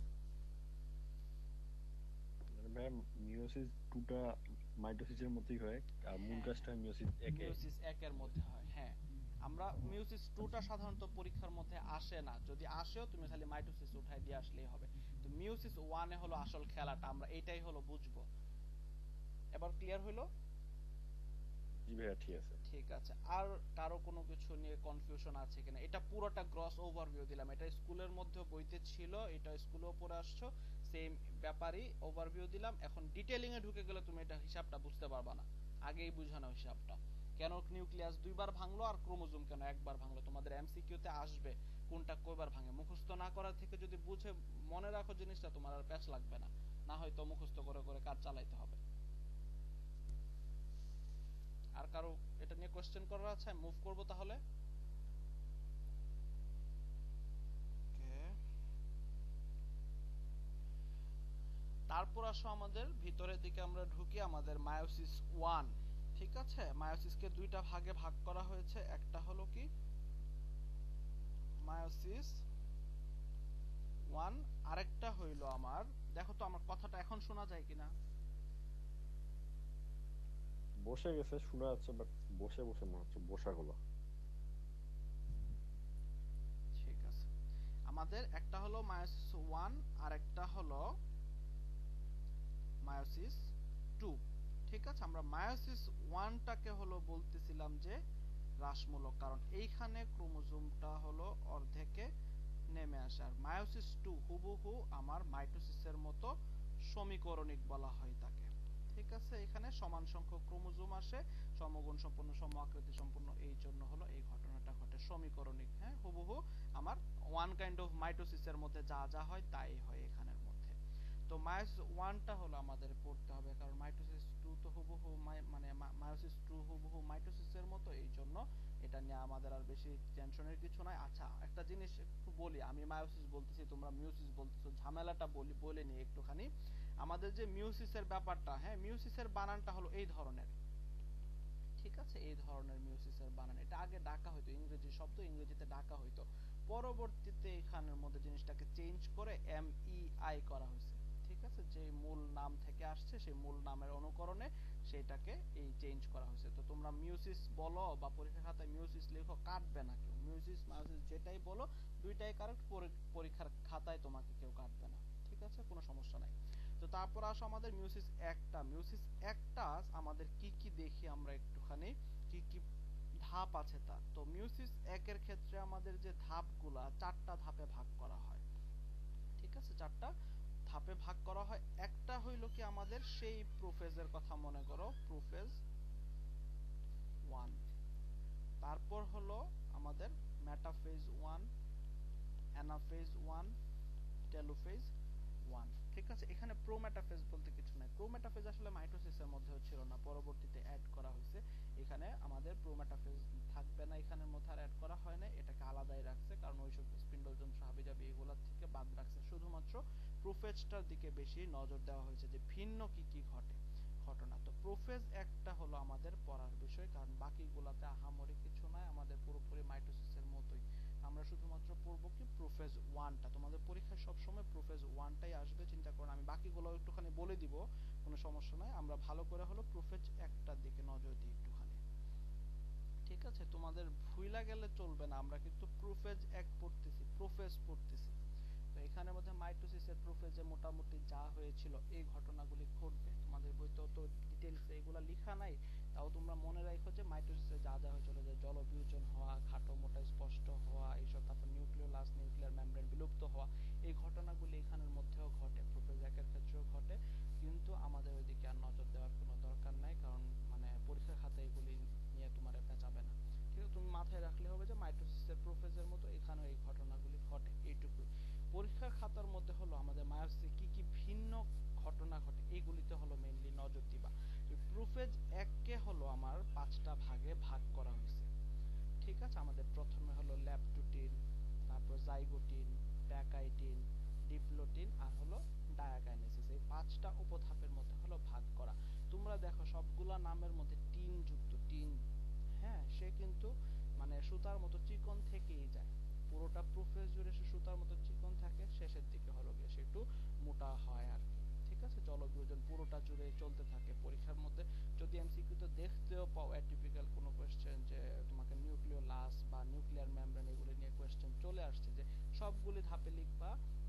মানে ভাই মিয়োসিস টু টা মাইটোসিসের মতোই হয় আর মূল হ্যাঁ কাজটা মিয়োসিস একে। মিয়োসিস একের মধ্যে হয়, হ্যাঁ। আমরা মিয়োসিস টু টা সাধারণত পরীক্ষার মধ্যে আসে না, যদি আসেও তুমি খালি মাইটোসিস উঠাই দিয়ে আসলেই হবে। তো মিয়োসিস ওয়ানে হলো আসল খেলাটা, আমরা এটাই হলো বুঝবো। এবার ক্লিয়ার হলো? জি ভাইয়া ঠিক আছে। ঠিক আছে, আর কারো কোনো কিছু নিয়ে কনফিউশন আছে কিনা? এটা পুরোটা গ্রস ওভারভিউ দিলাম, এটা স্কুলের মধ্যে বইতে ছিল, এটা স্কুলেও পড়ে আসছো, সেম ব্যাপারই ওভারভিউ দিলাম। এখন ডিটেইলিং এ ঢুকে গেলে তুমি এটা হিসাবটা বুঝতে পারবা না, আগেই বুঝানো হিসাবটা। কেন নিউক্লিয়াস দুইবার ভাঙলো আর ক্রোমোজোম কেন একবার ভাঙলো, তোমাদের এমসিকিউ তে আসবে কোনটা কয়বার ভাঙে। মুখস্থ না করার থেকে যদি বুঝে মনে রাখো জিনিসটা, তোমার আর প্যাচ লাগবে না, না হয়তো মুখস্থ করে করে কাজ চালাইতে হবে। আর কারো এটা নিয়ে কোশ্চেন করার আছে? মুভ করব তাহলে। Okay. তারপর আসো আমাদের ভিতরের দিকে আমরা ঢুকি, আমাদের মায়োসিস ওয়ান। ঠিক আছে, মায়োসিসকে দুইটা ভাগে ভাগ করা হয়েছে, একটা হলো কি মায়োসিস ওয়ান, আরেকটা হইলো আমার, দেখো তো আমার কথাটা এখন শোনা যায় কিনা। বসে গেছে শোনা যাচ্ছে বাট বসে বসে মনে হচ্ছে বসা গলা। ঠিক আছে, আমাদের একটা হলো মায়োসিস ওয়ান আর একটা হলো মায়োসিস টু। ঠিক আছে, আমরা মায়োসিস ওয়ানটাকে হলো বলতেছিলাম যে হ্রাসমূলক, কারণ এইখানে ক্রোমোজোমটা হলো অর্ধেকে নেমে নেমে আসে। আর মায়োসিস টু হুবহু আমার মাইটোসিসের মতো সমীকরণিক বলা হয় তাকে। ঠিক আছে, এখানে সমান সংখ্যক ক্রোমোজোম আসে, সমগুণ সম্পন্ন সম আকৃতি সম্পন্ন, এই জন্য হলো এই ঘটনাটা ঘটে সমীকরণিক। হ্যাঁ, হুবহু আমার ওয়ান কাইন্ড অফ মাইটোসিসের মধ্যে যা যা হয় তাই হয় এখানের মধ্যে। তো মায়োসিস ওয়ানটা হলো আমাদের পড়তে হবে, কারণ মাইটোসিস টু তো হুবহু মানে মায়োসিস টু হুবহু মাইটোসিসের মতো, এই জন্য এটা নিয়ে আমাদের আর বেশি টেনশনের কিছু নাই। আচ্ছা, একটা জিনিস একটু বলি, আমি মায়োসিস বলতেছি তোমরা মিউসিস বলতেছো, ঝামেলাটা বলি বলে নিই একটুখানি। আমাদের যে মিউসিসের ব্যাপারটা, হ্যাঁ, মিউসিসের বানানটা হলো এই ধরনের। ঠিক আছে, এই ধরনের মিউসিসের বানান, এটা আগে ডাকা হইতো, ইংরেজি শব্দ ইংরেজিতে ডাকা হইতো, পরবর্তীতে এখানের মধ্যে জিনিসটাকে চেঞ্জ করে এম ই আই করা হয়েছে। ঠিক আছে, যে মূল নাম থেকে আসছে সেই মূল নামের অনুকরণে সেটাকে এই চেঞ্জ করা হয়েছে। তো তোমরা মিউসিস বলো বা পরীক্ষার খাতায় মিউসিস লেখো, কাটবে না কেউ। মিউসিস মায়োসিস যেটাই বলো দুইটাই কারেক্ট, পরীক্ষার খাতায় তোমাকে কেউ কাটবে না। ঠিক আছে, কোনো সমস্যা নাই। তো তারপর আসো আমাদের মিউসিস একটা। মিউসিস একটা আমাদের কি কি দেখি আমরা একটুখানি, কি কি ধাপ আছে তার। তো মিউসিস একের ক্ষেত্রে আমাদের যে ধাপগুলা, চারটা ধাপে ভাগ করা হয়। ঠিক আছে, চারটা ধাপে ভাগ করা হয়। একটা হইলো কি আমাদের সেই প্রোফেজের কথা মনে করো, প্রোফেজ ওয়ান। তারপর হলো আমাদের metaphase one, anaphase one, telophase one. ঠিক আছে, এখানে প্রোমেটাফেজ বলতে কিছু নাই। প্রোমেটাফেজ আসলে মাইটোসিসের মধ্যেও ছিল না, পরবর্তীতে অ্যাড করা হয়েছে। এখানে আমাদের প্রোমেটাফেজ থাকবে না, এখানের মধ্যে আর অ্যাড করা হয় না, এটাকে আলাদাই রাখছে, কারণ ওইসব স্পিন্ডলযন্ত্র হাবিজাবি এগুলোর থেকে বাদ রাখছে। শুধুমাত্র প্রোফেজটার দিকে বেশি নজর দেওয়া হয়েছে যে ভিন্ন কি কি ঘটে ঘটনা। তো প্রোফেজ একটা হলো আমাদের পড়ার বিষয়, কারণ বাকিগুলাতে আহামরি কিছু নাই, আমাদের পুরোপুরি মাইটোসিসের মতোই। আমরা শুধুমাত্র পড়বো কি প্রোফেজ ওয়ানটা। তোমাদের পরীক্ষায় সবসময় প্রোফেজ ওয়ানটাই আসবে, চিন্তা করো না। আমি বাকিগুলো একটুখানি বলে দিব, কোনো সমস্যা নাই। আমরা ভালো করে হলো প্রোফেজ একটার দিকে নজর দিই একটুখানি। ঠিক আছে, তোমাদের ভুইলা গেলে চলবে না, আমরা কিন্তু প্রোফেজ এক পড়তেছি, প্রোফেজ পড়তেছি। তো এখানের মধ্যে মাইটোসিসের প্রোফেজে মোটামুটি যা হয়েছিল এই ঘটনাগুলি ঘটবে। তোমাদের বইতেও তো ডিটেইলস এগুলা লেখা নাই, তাও তোমরা মনে রাখো যে মাইটোসিসে যা যা হয়েছিল, যে জলবিয়োজন হওয়া, খাটো মোটা স্পষ্ট হওয়া এইসব, তারপর নিউক্লিওলাস নিউক্লিয়ার মেমব্রেন বিলুপ্ত হওয়া, এই ঘটনাগুলি এখানের মধ্যেও ঘটে, প্রোফেজ একের ক্ষেত্রেও ঘটে। কিন্তু আমাদের ওইদিকে আর নজর দেওয়ার কোনো দরকার নাই, কারণ মানে পরীক্ষার খাতায় এগুলি নিয়ে তোমার পেঁচাবে না। ঠিক আছে, তুমি মাথায় রাখলে হবে যে মাইটোসিসের প্রোফেজের মতো এখানেও এই ঘটনাগুলি ঘটে, এইটুকুই। পরীক্ষার খাতার মধ্যে হলো আমাদের মায়োসিসে কি কি ভিন্ন ঘটনা ঘটে এইগুলিতে হলো মেইনলি নজর দিবা। প্রোফেজ এককে হলো আমার পাঁচটা ভাগে ভাগ করা হয়েছে। ঠিক আছে, আমাদের প্রথমে হলো ল্যাপটোটিন, তারপর জাইগোটিন, প্যাকাইটিন, ডিপ্লোটিন আর হলো ডায়াকাইনেসিস, এই পাঁচটা উপধাপের মধ্যে হলো ভাগ করা। তোমরা দেখো সবগুলা নামের মধ্যে টিন যুক্ত, টিন। হ্যাঁ, সে কিন্তু মানে সুতার মতো চিকন থেকেই যায়, পুরোটা প্রোফেজ জুড়ে সে সুতার মতো চিকন থাকে, শেষের দিকে হলো গিয়ে সে একটু মোটা হয় আর কি। ঠিক আছে, জলবিয়োজন পুরোটা জুড়ে চলতে থাকে। পরীক্ষার মধ্যে যদি এমসিকিউ তো দেখতেও পাও অ্যাটিপিক্যাল কোনো কোয়েশ্চেন, যে তোমাকে নিউক্লিওলাস বা নিউক্লিয়ার মেমব্রেন এগুলি নিয়ে কোয়েশ্চেন চলে আসছে, যে সবগুলি ধাপে লিখবা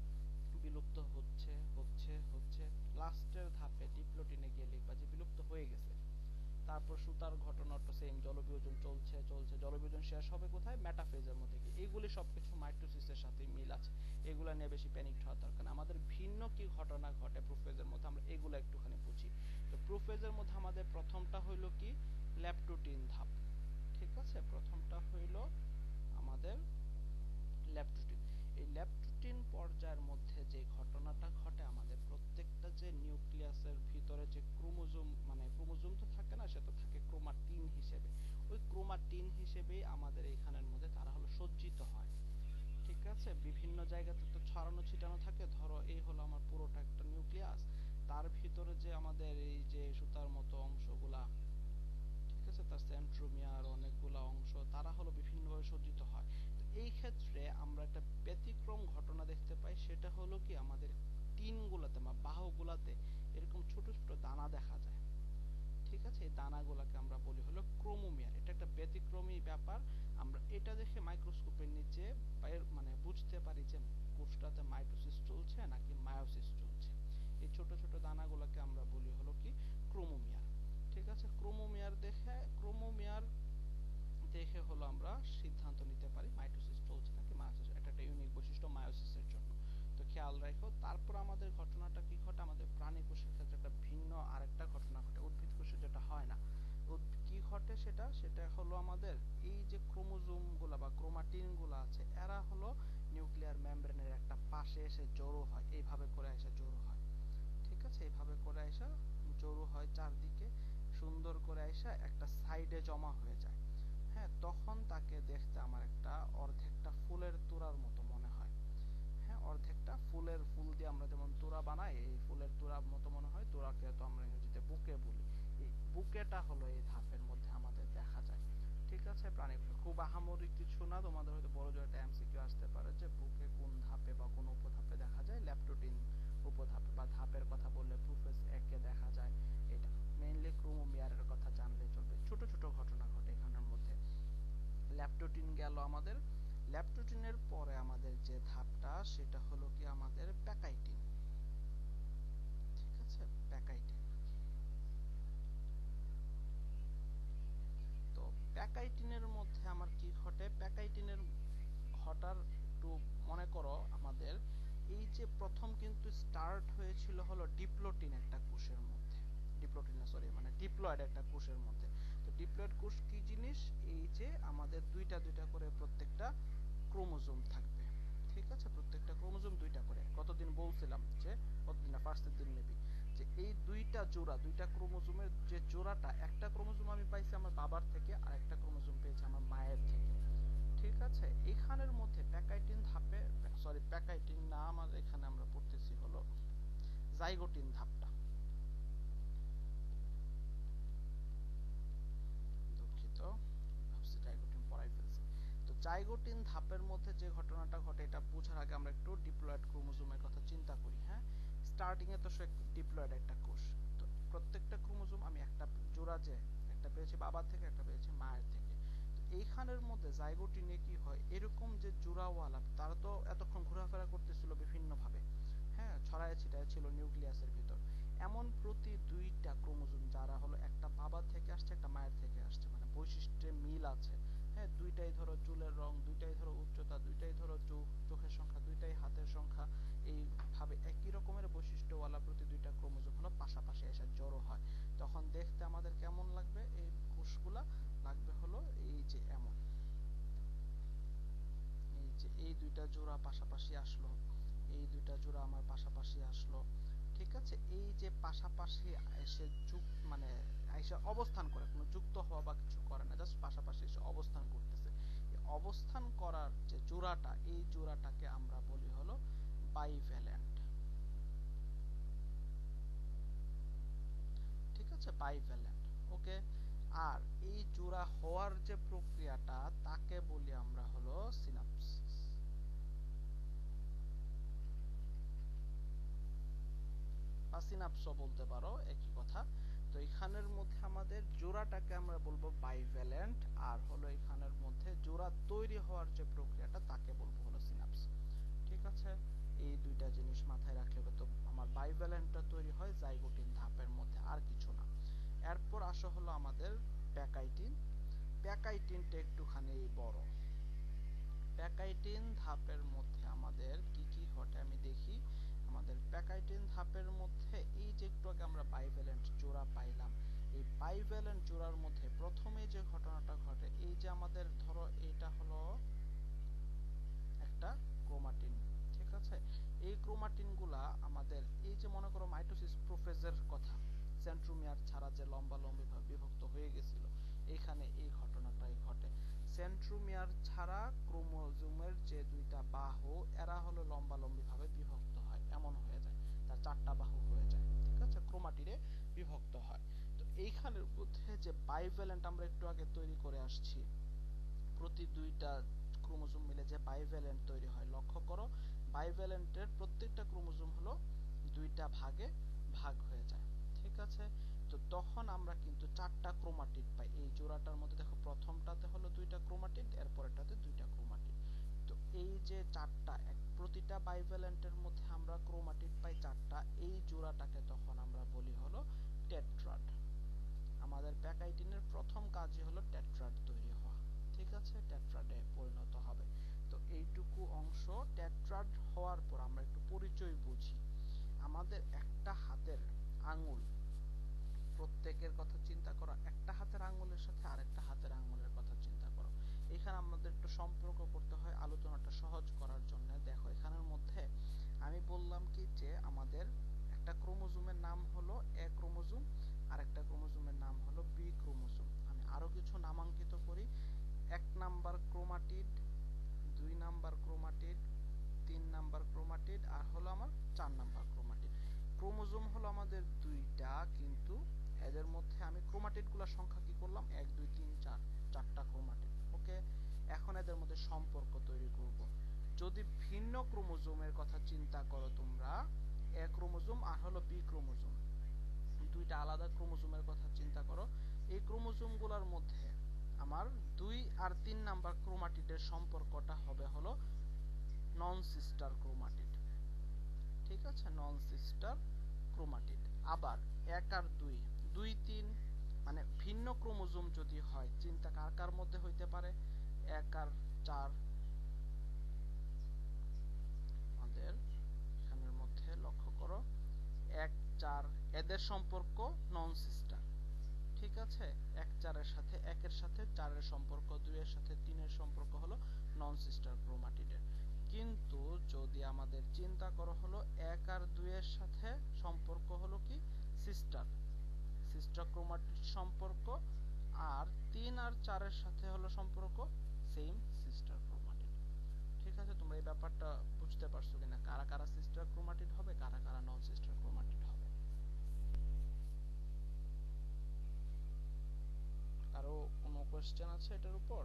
বিলুপ্ত হচ্ছে হচ্ছে হচ্ছে, লাস্টের ধাপে ডিপ্লোটিনে গিয়ে লিখবা যে বিলুপ্ত হয়ে গেছে। তারপর সুতার ঘটনাটা সেম, জলবিয়োজন চলছে চলছে, জলবিয়োজন শেষ হবে কোথায়, মেটাফেজের মধ্যে গিয়ে। এইগুলি সবকিছু মাইটোসিসের সাথে মিল আছে, এগুলা নিয়ে বেশি প্যানিক হওয়ার দরকার না। আমাদের ভিন্ন কি ঘটনা ঘটে প্রোফেজের মধ্যে আমরা এগুলো একটুখানি বুঝি। তো প্রোফেজের মধ্যে আমাদের প্রথমটা হইলো কি ল্যাপটোটিন ধাপ। ঠিক আছে, প্রথমটা হইলো আমাদের ল্যাপটোটিন। এই ল্যাপটোটিন পর্যায়ের মধ্যে যে ঘটনাটা ঘটে, আমাদের প্রত্যেকটা যে নিউক্লিয়াসের ভিতরে যে ক্রোমোজোম, মানে ক্রোমোজোম তো থাকে না, সেটা থাকে ক্রোমাটিন হিসেবে। ওই ক্রোমাটিন হিসেবেই আমাদের এইখানের মধ্যে তারা হলো সজ্জিত হয়। ঠিক আছে, বিভিন্ন জায়গাতে তো ছড়ানো ছিটানো থাকে। ধরো এই হলো আমার পুরোটা একটা নিউক্লিয়াস, তার ভিতরে যে আমাদের এই যে সুতার মতো অংশগুলা, ঠিক আছে, তার সেন্ট্রোমিয়ার অনেকগুলা অংশ, তারা হলো বিভিন্নভাবে সজ্জিত হয়। তো এই ক্ষেত্রে আমরা একটা ব্যতিক্রম ঘটনা দেখতে পাই, সেটা হলো কি আমাদের টিনগুলাতে বা বাহুগুলাতে এরকম ছোট ছোট দানা দেখা যায়। ঠিক আছে, এই দানাগুলাকে আমরা বলি হলো ক্রোমোমিয়ার। এটা একটা ব্যতিক্রমী ব্যাপার। আমরা এটা দেখে মাইক্রোস্কোপের নিচে মানে বুঝতে পারি যে কোষটাতে মাইটোসিস চলছে নাকি মায়োসিস চলছে। এই ছোট ছোট দানাগুলোকে আমরা বলি হলো কি ক্রোমোমিয়ার। ঠিক আছে, ক্রোমোমিয়ার দেখে ক্রোমোমিয়ার দেখে হলো আমরা সিদ্ধান্ত নিতে পারি মাইটোসিস চলছে নাকি মায়োসিস। এটা একটা ইউনিক বৈশিষ্ট্য মায়োসিস আমাদের ঘটনাটা কি ঘটে, আমাদের প্রাণী কোষের ক্ষেত্রে একটা ভিন্ন আরেকটা ঘটনা ঘটে, উদ্ভিদ কোষে যেটা হয় না। কি ঘটে সেটা সেটা হলো আমাদের এই যে ক্রোমোজোম গুলা বা ক্রোমাটিন গুলা আছে, এরা হলো নিউক্লিয়ার মেমব্রেনের একটা পাশে এসে জড়ো হয়, এইভাবে করে এসে জড়ো হয়। ঠিক আছে, এইভাবে করে এসে জড়ো হয় চারদিকে, সুন্দর করে এসে একটা সাইডে জমা হয়ে যায়। হ্যাঁ, তখন তাকে দেখতে আমার একটা অর্ধেকটা ফুলের তোড়ার মতো মনে হয়। হ্যাঁ, অর্ধেকটা ফুলের ফুল দিয়ে আমরা যেমন তোড়া বানাই, এই ফুলের তোড়ার মতো মনে হয়। তোড়াকে তো আমরা ইংরেজিতে বুকে বলি। এই বুকেটা হলো এই ধাপের মধ্যে আমাদের দেখা যায়। ঠিক আছে, প্রাণী খুব আহামরি কিছু না, তোমাদের হয়তো বড় জোর একটা এমসিকিউ আসতে পারে যে বুকে কোন ধাপে বা কোন উপধাপে দেখা যায়। ল্যাপটোটিন উপধাপে বা ধাপের কথা বললে প্রুফেস একে দেখা যায়। এটা মেইনলি ক্রোমোমিয়ারের কথা জানলে চলবে। ছোট ছোট ঘটনা ঘটে এখানের মধ্যে। ল্যাপটোটিন গেল আমাদের। ল্যাপটোটিনের পরে আমাদের যে ধাপটা সেটা হলো কি আমাদের প্যাকাইটিন। ঠিক আছে, প্যাকাইটিন। তো প্যাকাইটিনের মধ্যে আমার কি ঘটে, প্যাকাইটিনের ঘটার একটু মনে করো আমাদের এই যে প্রথম কিন্তু স্টার্ট হয়েছিল হলো ডিপ্লোটিন একটা কোষের মধ্যে, ডিপ্লোটিন না সরি মানে ডিপ্লয়েড একটা কোষের মধ্যে। তো ডিপ্লয়েড কোষ কি জিনিস, এই যে আমাদের দুইটা দুইটা করে প্রত্যেকটা ক্রোমোজোম থাকবে। ঠিক আছে, প্রত্যেকটা ক্রোমোজোম দুইটা করে, কতদিন বলছিলাম যে কতদিন না ফার্স্টের দিন মেবি, যে এই দুইটা জোড়া দুইটা ক্রোমোজোমের যে জোড়াটা, একটা ক্রোমোজোম আমি পাইছি আমার বাবার থেকে আর একটা ক্রোমোজোম পেয়েছি আমার মায়ের থেকে। ঠিক আছে, এখানের মধ্যে প্যাকাইটিন ধাপে সরি প্যাকাইটিন না, আমার এখানে আমরা পড়তেছি হলো জাইগোটিন ধাপটা। দুঃখিত, ভাবছি জাইগোটিন পড়াই ফেলছি। তো জাইগোটিন ধাপের মধ্যে যে ঘটনাটা ঘটে, এটা বোঝার আগে আমরা একটু ডিপ্লয়েড ক্রোমোজোমের কথা চিন্তা করি। হ্যাঁ, স্টার্টিং এ তো সে ডিপ্লয়েড একটা কোষ। তো প্রত্যেকটা ক্রোমোজোম আমি একটা জোড়া যে একটা পেয়েছি বাবার থেকে, একটা পেয়েছি মায়ের থেকে। এইখানের মধ্যে জাইগোটিনে কি হয়, এরকম যে জোড়াওয়ালা তারা তো এতক্ষণ ঘোরাফেরা করতেছিল বিভিন্ন ভাবে। হ্যাঁ, ছড়ায় ছিটায় ছিল নিউক্লিয়াসের ভিতর। এমন প্রতি দুইটা ক্রোমোজোম যারা হলো একটা বাবার থেকে আসছে একটা মায়ের থেকে আসছে, মানে বৈশিষ্ট্যে মিল আছে। হ্যাঁ, দুইটাই ধরো চুলের রং, দুইটাই ধরো উচ্চতা, দুইটাই ধরো চোখ চোখের সংখ্যা, দুইটাই হাতের সংখ্যা, এইভাবে একই রকমের বৈশিষ্ট্যওয়ালা প্রতি দুইটা ক্রোমোজোম হলো পাশাপাশি এসে জড়ো হয়। তখন দেখতে আমাদের কেমন লাগবে, এই কোষগুলা লাগবে হলো এই যে এমন, এই যে এই দুইটা জোড়া পাশাপাশি আসলো, এই দুইটা জোড়া আমার পাশাপাশি আসলো। ঠিক আছে, এই যে পাশাপাশি এসে যুগ মানে এসে অবস্থান করে, কোনো যুক্ত হওয়া বা কিছু করে না, জাস্ট পাশাপাশি এসে অবস্থান করতেছে। অবস্থান করার যে জোড়াটা, এই জোড়াটাকে আমরা বলি হলো বাইভ্যালেন্ট। ঠিক আছে, বাইভ্যালেন্ট। ওকে, আর এই জোড়া হওয়ার যে প্রক্রিয়াটা তাকে বলি আমরা হলো সিনাপসিস বা সিনাপসও বলতে পারো, একই কথা। তো এখানের মধ্যে আমাদের জোড়াটাকে আমরা বলবো বাইভ্যালেন্ট, আর হলো এখানের মধ্যে জোড়া তৈরি হওয়ার যে প্রক্রিয়াটা তাকে বলবো হলো সিনাপস। ঠিক আছে, এই দুইটা জিনিস মাথায় রাখলে তো আমার বাইভ্যালেন্টটা তৈরি হয় জাইগোটিন ধাপের মধ্যে, আর কিছু না। এরপর আসা হলো আমাদের প্যাকাইটিন। প্যাকাইটিনটা একটুখানি বড়। প্যাকাইটিন ধাপের মধ্যে আমাদের কি কি ঘটে আমি দেখি। আমাদের প্যাকাইটিন ধাপের মধ্যে এই যে একটু আগে আমরা বাইভ্যালেন্ট জোড়া পাইলাম, এই বাইভ্যালেন্ট জোড়ার মধ্যে প্রথমে যে ঘটনাটা ঘটে, এই যে আমাদের ধরো এটা হলো একটা ক্রোমাটিন। ঠিক আছে, এই ক্রোমাটিন গুলা আমাদের এই যে মনে করো মাইটোসিস প্রোফেজের কথা, সেন্ট্রোমিয়ার ছাড়া যে লম্বালম্বি ভাবে বিভক্ত হয়ে গেছিল, এখানে এই ঘটনাটাই ঘটে। সেন্ট্রোমিয়ার ছাড়া ক্রোমোজোমের যে দুইটা বাহু, এরা হলো লম্বালম্বি ভাবে বিভক্ত হয়, এমন হয়ে যায়, তার চারটা বাহু হয়ে যায়। ঠিক আছে, ক্রোমাটিনে বিভক্ত হয়। তো এইখানের মধ্যে যে বাইভ্যালেন্ট আমরা একটু আগে তৈরি করে আসছি, প্রতি দুইটা ক্রোমোজোম মিলে যে বাইভ্যালেন্ট তৈরি হয়, লক্ষ্য করো বাইভ্যালেন্টের প্রত্যেকটা ক্রোমোজোম হলো দুইটা ভাগে ভাগ হয়ে যায়। ঠিক আছে, তো তখন আমরা কিন্তু চারটা ক্রোমাটিড পাই এই জোড়াটার মধ্যে। দেখো প্রথমটাতে হলো দুইটা ক্রোমাটিড, এরপরেরটাতে দুইটা ক্রোমাটিড। তো এই যে চারটা, এক প্রতিটা বাইভ্যালেন্টের মধ্যে আমরা ক্রোমাটিড পাই চারটা, এই জোড়াটাকে তখন আমরা বলি হলো টেট্রাড। আমাদের প্যাকাইটিনের প্রথম কাজই হলো টেট্রাড তৈরি হওয়া। ঠিক আছে, টেট্রাডে পরিণত হবে। তো এইটুকু অংশ টেট্রাড হওয়ার পর আমরা একটু পরিচয় বুঝি। আমাদের একটা হাতের আঙ্গুল, প্রত্যেকের কথা চিন্তা করো, একটা হাতের আঙ্গুলের সাথে আরেকটা হাতের আঙ্গুলের কথা চিন্তা করো। এখানে আমাদের একটু সম্পর্ক করতে হয় আলোচনাটা সহজ করার জন্য। দেখো এখানের মধ্যে আমি বললাম কি যে আমাদের একটা ক্রোমোজোমের নাম হলো এ ক্রোমোজোম, আর একটা ক্রোমোজোমের নাম হলো বি ক্রোমোজোম। আমি আরো কিছু নামাঙ্কিত করি। এক নাম্বার ক্রোমাটিড, দুই নাম্বার ক্রোমাটিড, তিন নাম্বার ক্রোমাটিড, আর হলো আমার চার নাম্বার ক্রোমাটিড। ক্রোমোজোম হলো আমাদের দুইটা, কিন্তু এদের মধ্যে আমি ক্রোমাটিড গুলোর সংখ্যা কি করলাম, এক দুই তিন চার, চারটা ক্রোমাটিড। ওকে, এখন এদের মধ্যে সম্পর্ক তৈরি করব। যদি ভিন্ন ক্রোমোজোমের কথা চিন্তা করো তোমরা, এ ক্রোমোজোম আর হলো বি ক্রোমোজোম, দুইটা আলাদা ক্রোমোজোমের কথা চিন্তা করো। এই ক্রোমোজোম গুলোর মধ্যে আমার দুই আর তিন নাম্বার ক্রোমাটিডের সম্পর্কটা হবে হলো নন সিস্টার ক্রোমাটিড। ঠিক আছে, নন সিস্টার ক্রোমাটিড। আবার এক আর দুই, দুই তিন মানে ভিন্ন ক্রোমোজোম যদি হয়, চিন্তা কার কার মধ্যে হইতে পারে, এক আর চার, আমাদের এখানের মধ্যে লক্ষ্য করো এক চার, এদের সম্পর্ক নন সিস্টার। ঠিক আছে, এক চারের সাথে একের সাথে চারের সম্পর্ক, দুইয়ের সাথে তিনের সম্পর্ক হলো নন সিস্টার ক্রোমাটিডের। কিন্তু যদি আমাদের চিন্তা করো হলো এক আর দুইয়ের সাথে সম্পর্ক হলো কি সিস্টার, সিস্টার ক্রোমাটিড সম্পর্ক, আর তিন আর চারের সাথে হলো সম্পর্ক সেম সিস্টার ক্রোমাটিড। ঠিক আছে, তোমরা এই ব্যাপারটা বুঝতে পারছো কিনা, কারা কারা সিস্টার ক্রোমাটিড হবে, কারা কারা নন সিস্টার ক্রোমাটিড হবে? কারো কোনো কোশ্চেন আছে এটার উপর?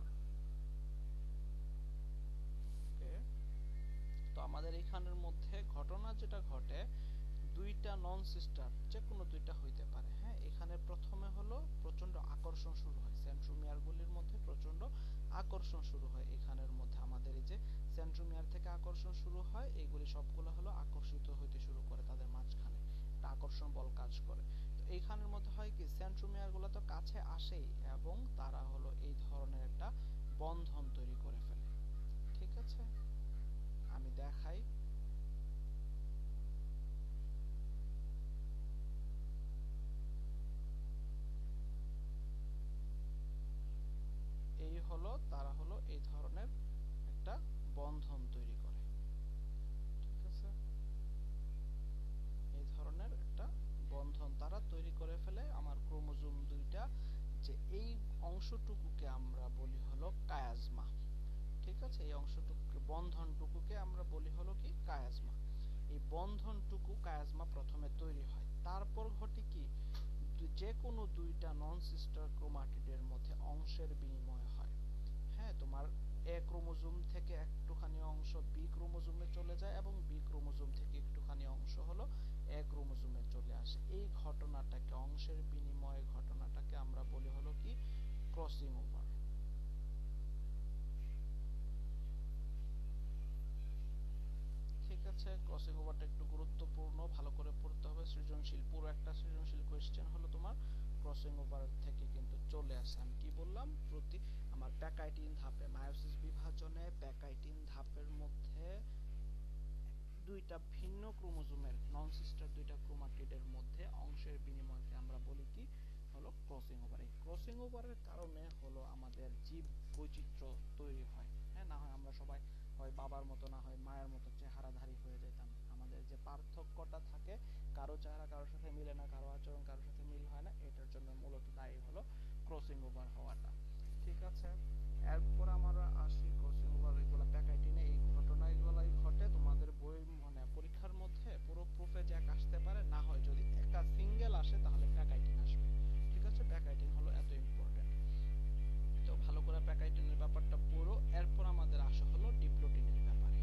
ওকে, তো আমাদের এখানের মধ্যে ঘটনা যেটা ঘটে, দুইটা নন সিস্টার যে কোনো দুইটা হইতে পারে। হ্যাঁ, এখানে প্রথমে হলো প্রচন্ড আকর্ষণ শুরু হয়, সেন্ট্রোমিয়ার গুলির মধ্যে প্রচন্ড আকর্ষণ শুরু হয়। এখানের মধ্যে আমাদের এই যে সেন্ট্রোমিয়ার থেকে আকর্ষণ শুরু হয়, এইগুলি সবগুলো হলো আকর্ষিত হইতে শুরু করে, তাদের মাঝখানে একটা আকর্ষণ বল কাজ করে। তো এইখানের মধ্যে হয় কি, সেন্ট্রোমিয়ার গুলো তো কাছে আসেই এবং তারা হলো এই ধরনের একটা বন্ধন তৈরি করে ফেলে। ঠিক আছে, আমি দেখাই। এই হলো তারা হলো এই ধরনের একটা বন্ধন তৈরি করে। ঠিক আছে, এই ধরনের একটা বন্ধন তারা তৈরি করে ফেলে আমার ক্রোমোজোম দুইটা, যে এই অংশটুকুকে আমরা বলি হলো কায়াজমা। ঠিক আছে, এই অংশটুকুকে বন্ধনটুকুকে আমরা বলি হলো কি কায়াজমা। এই বন্ধনটুকু কায়াজমা প্রথমে তৈরি হয়, তারপর ঘটে কি, যে কোনো দুইটা নন সিস্টার ক্রোমাটিডের মধ্যে অংশের বিনিময় হয়। হ্যাঁ, তোমার এ ক্রোমোজোম থেকে একটুখানি অংশ বি ক্রোমোজোমে চলে যায় এবং বি ক্রোমোজোম থেকে একটুখানি অংশ হলো এ ক্রোমোজোমে চলে আসে। এই ঘটনাটাকে, অংশের বিনিময় ঘটনাটাকে আমরা বলি হলো কি ক্রসিং ওভার। ঠিক আছে, ক্রসিং ওভারটা একটু গুরুত্বপূর্ণ, ভালো করে পড়তে হবে। সৃজনশীল, পুরো একটা সৃজনশীল কোয়েশ্চেন হলো তোমার ক্রসিং ওভার থেকে কিন্তু চলে আসে। আমি কি বললাম, প্রতি আমার প্যাকাইটিন ধাপে, মায়োসিস বিভাজনে প্যাকাইটিন ধাপের মধ্যে দুইটা ভিন্ন ক্রোমোজোমের নন সিস্টার দুইটা ক্রোমাটিডের মধ্যে অংশের বিনিময়কে আমরা বলি কি হলো ক্রসিং ওভার। এই ক্রসিং ওভারের কারণে হলো আমাদের জীব বৈচিত্র্য তৈরি হয়। হ্যাঁ, না হয় আমরা সবাই হয় বাবার মতো না হয় মায়ের মতো চেহারাধারী হয়ে যেতাম। আমাদের যে পার্থক্যটা থাকে, কারো চেহারা কারোর সাথে মিলে না, কারো আচরণ কারোর সাথে মিল হয় না, এটার জন্য মূলত দায়ী হলো ক্রসিং ওভার হওয়াটা। ঠিক আছে, এরপর আমরা আসি ক্রসিং ওভার, এগুলো প্যাকাইটিনে এই ঘটনাগুলোই ঘটে। তোমাদের বই মানে পরীক্ষার মধ্যে পুরো প্রুফে জ্যাক আসতে পারে, না হয় যদি একটা সিঙ্গেল আসে তাহলে প্যাকাইটিন আসবে। ঠিক আছে, প্যাকাইটিন হলো এত ইম্পর্টেন্ট, তো ভালো করে প্যাকাইটিনের ব্যাপারটা পুরো। এরপর আমাদের আসা হলো ডিপ্লোটিনের ব্যাপারে।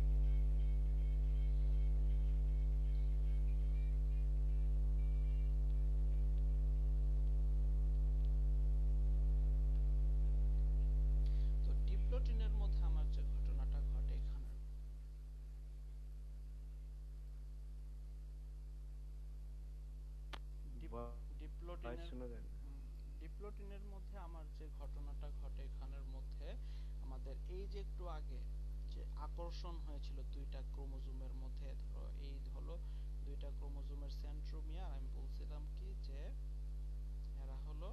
তো ডিপ্লোটিনের মধ্যে আমার যে ঘটনাটা ঘটে, এখানে ডিপ্লোটিনের ডিপ্লোটিনের মধ্যে আমার যে ঘটনাটা ঘটে, এখানের মধ্যে আমাদের এই যে একটু আগে যে আকর্ষণ হয়েছিল দুইটা ক্রোমোজোমের মধ্যে, ধরো এই হলো দুইটা ক্রোমোজোমের সেন্ট্রোমিয়ার আমি বলছিলাম কি যে এরা হলো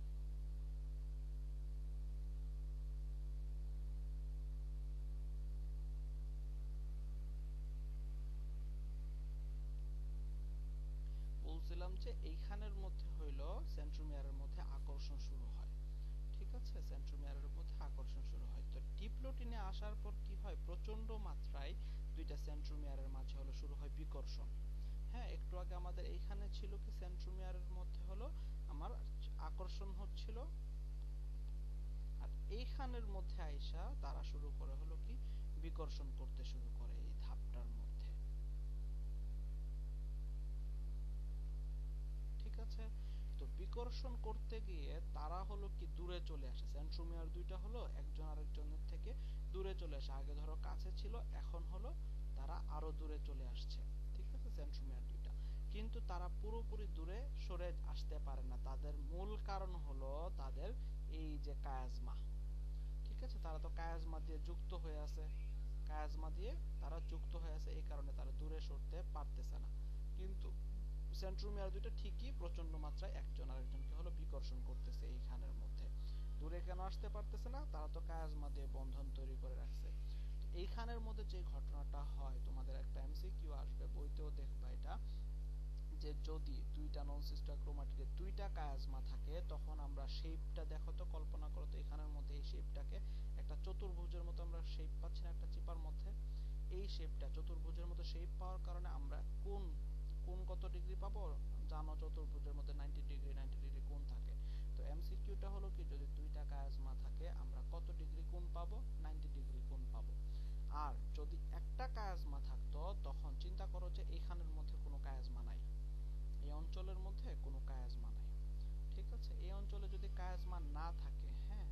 বলছিলাম যে এইখানের মধ্যে হইলো সেন্ট্রোমিয়ারের মধ্যে আকর্ষণ শুরু হয়, ঠিক আছে, সেন্ট্রোমিয়ারের মধ্যে আকর্ষণ শুরু হয়। তো ডিপ্লোটিনে আসার পর কি হয়, প্রচন্ড মাত্রায় দুইটা সেন্ট্রোমিয়ারের মাঝে হলো শুরু হয় বিকর্ষণ। হ্যাঁ, একটু আগে আমাদের এইখানে ছিল কি সেন্ট্রোমিয়ারের মধ্যে হলো আমার আকর্ষণ হচ্ছিল, আর এইখানের মধ্যে আইসা তারা শুরু করে হলো কি বিকর্ষণ করতে শুরু করে এই ধাপটার মধ্যে, ঠিক আছে। তো বিকর্ষণ করতে গিয়ে তারা হলো কি দূরে চলে আসে, সেন্ট্রোমিয়ার দুইটা হলো একজন আরেকজনের থেকে দূরে চলে আসে। আগে ধরো কাছে ছিল, এখন হলো তারা আরো দূরে চলে আসছে, ঠিক আছে, সেন্ট্রোমিয়ার দুইটা। কিন্তু তারা পুরোপুরি দূরে সরে আসতে পারে না, তাদের মূল কারণ হলো তাদের এই যে কায়াজমা, ঠিক আছে, তারা তো কায়াজমা দিয়ে যুক্ত হয়ে আছে, কায়াজমা দিয়ে তারা যুক্ত হয়ে আছে, এই কারণে তারা দূরে সরতে পারতেছে না। কিন্তু সেন্ট্রোমিয়ার দুইটা ঠিকই প্রচন্ড মাত্রায় একজন আরেকজনকে হলো বিকর্ষণ করতেছে এইখানের মধ্যে, দূরে কেন আসতে পারতেছে না, তারা তো কায়াজমা দিয়ে বন্ধন তৈরি করে রাখছে। তো এইখানের মধ্যে যে ঘটনাটা হয়, তোমাদের একটা এমসিকিউ আসবে, বইতেও দেখবা এটা, যে যদি দুইটা নন সিস্টার ক্রোমাটিডের দুইটা কায়াজমা থাকে তখন আমরা শেপটা দেখো তো, কল্পনা করো তো এখানের মধ্যে এই শেপটাকে একটা চতুর্ভুজের মতো আমরা শেপ পাচ্ছি না একটা চিপার মধ্যে, এই শেপটা চতুর্ভুজের মতো শেপ পাওয়ার কারণে আমরা কোন কোন কত ডিগ্রি পাবো জানো, চতুর্ভুজের মধ্যে নব্বই ডিগ্রি নব্বই ডিগ্রি কোণ থাকে। তো এমসিকিউটা হলো কি, যদি দুইটা কায়াজমা থাকে আমরা কত ডিগ্রি কোণ পাবো, নব্বই ডিগ্রি কোণ পাবো। আর যদি একটা কায়াজমা থাকতো তখন চিন্তা করো যে এইখানের মধ্যে কোনো কায়াজমা নাই, এই অঞ্চলের মধ্যে কোনো কায়াজমা নাই, ঠিক আছে, এই অঞ্চলে যদি কায়াজমা না থাকে, হ্যাঁ,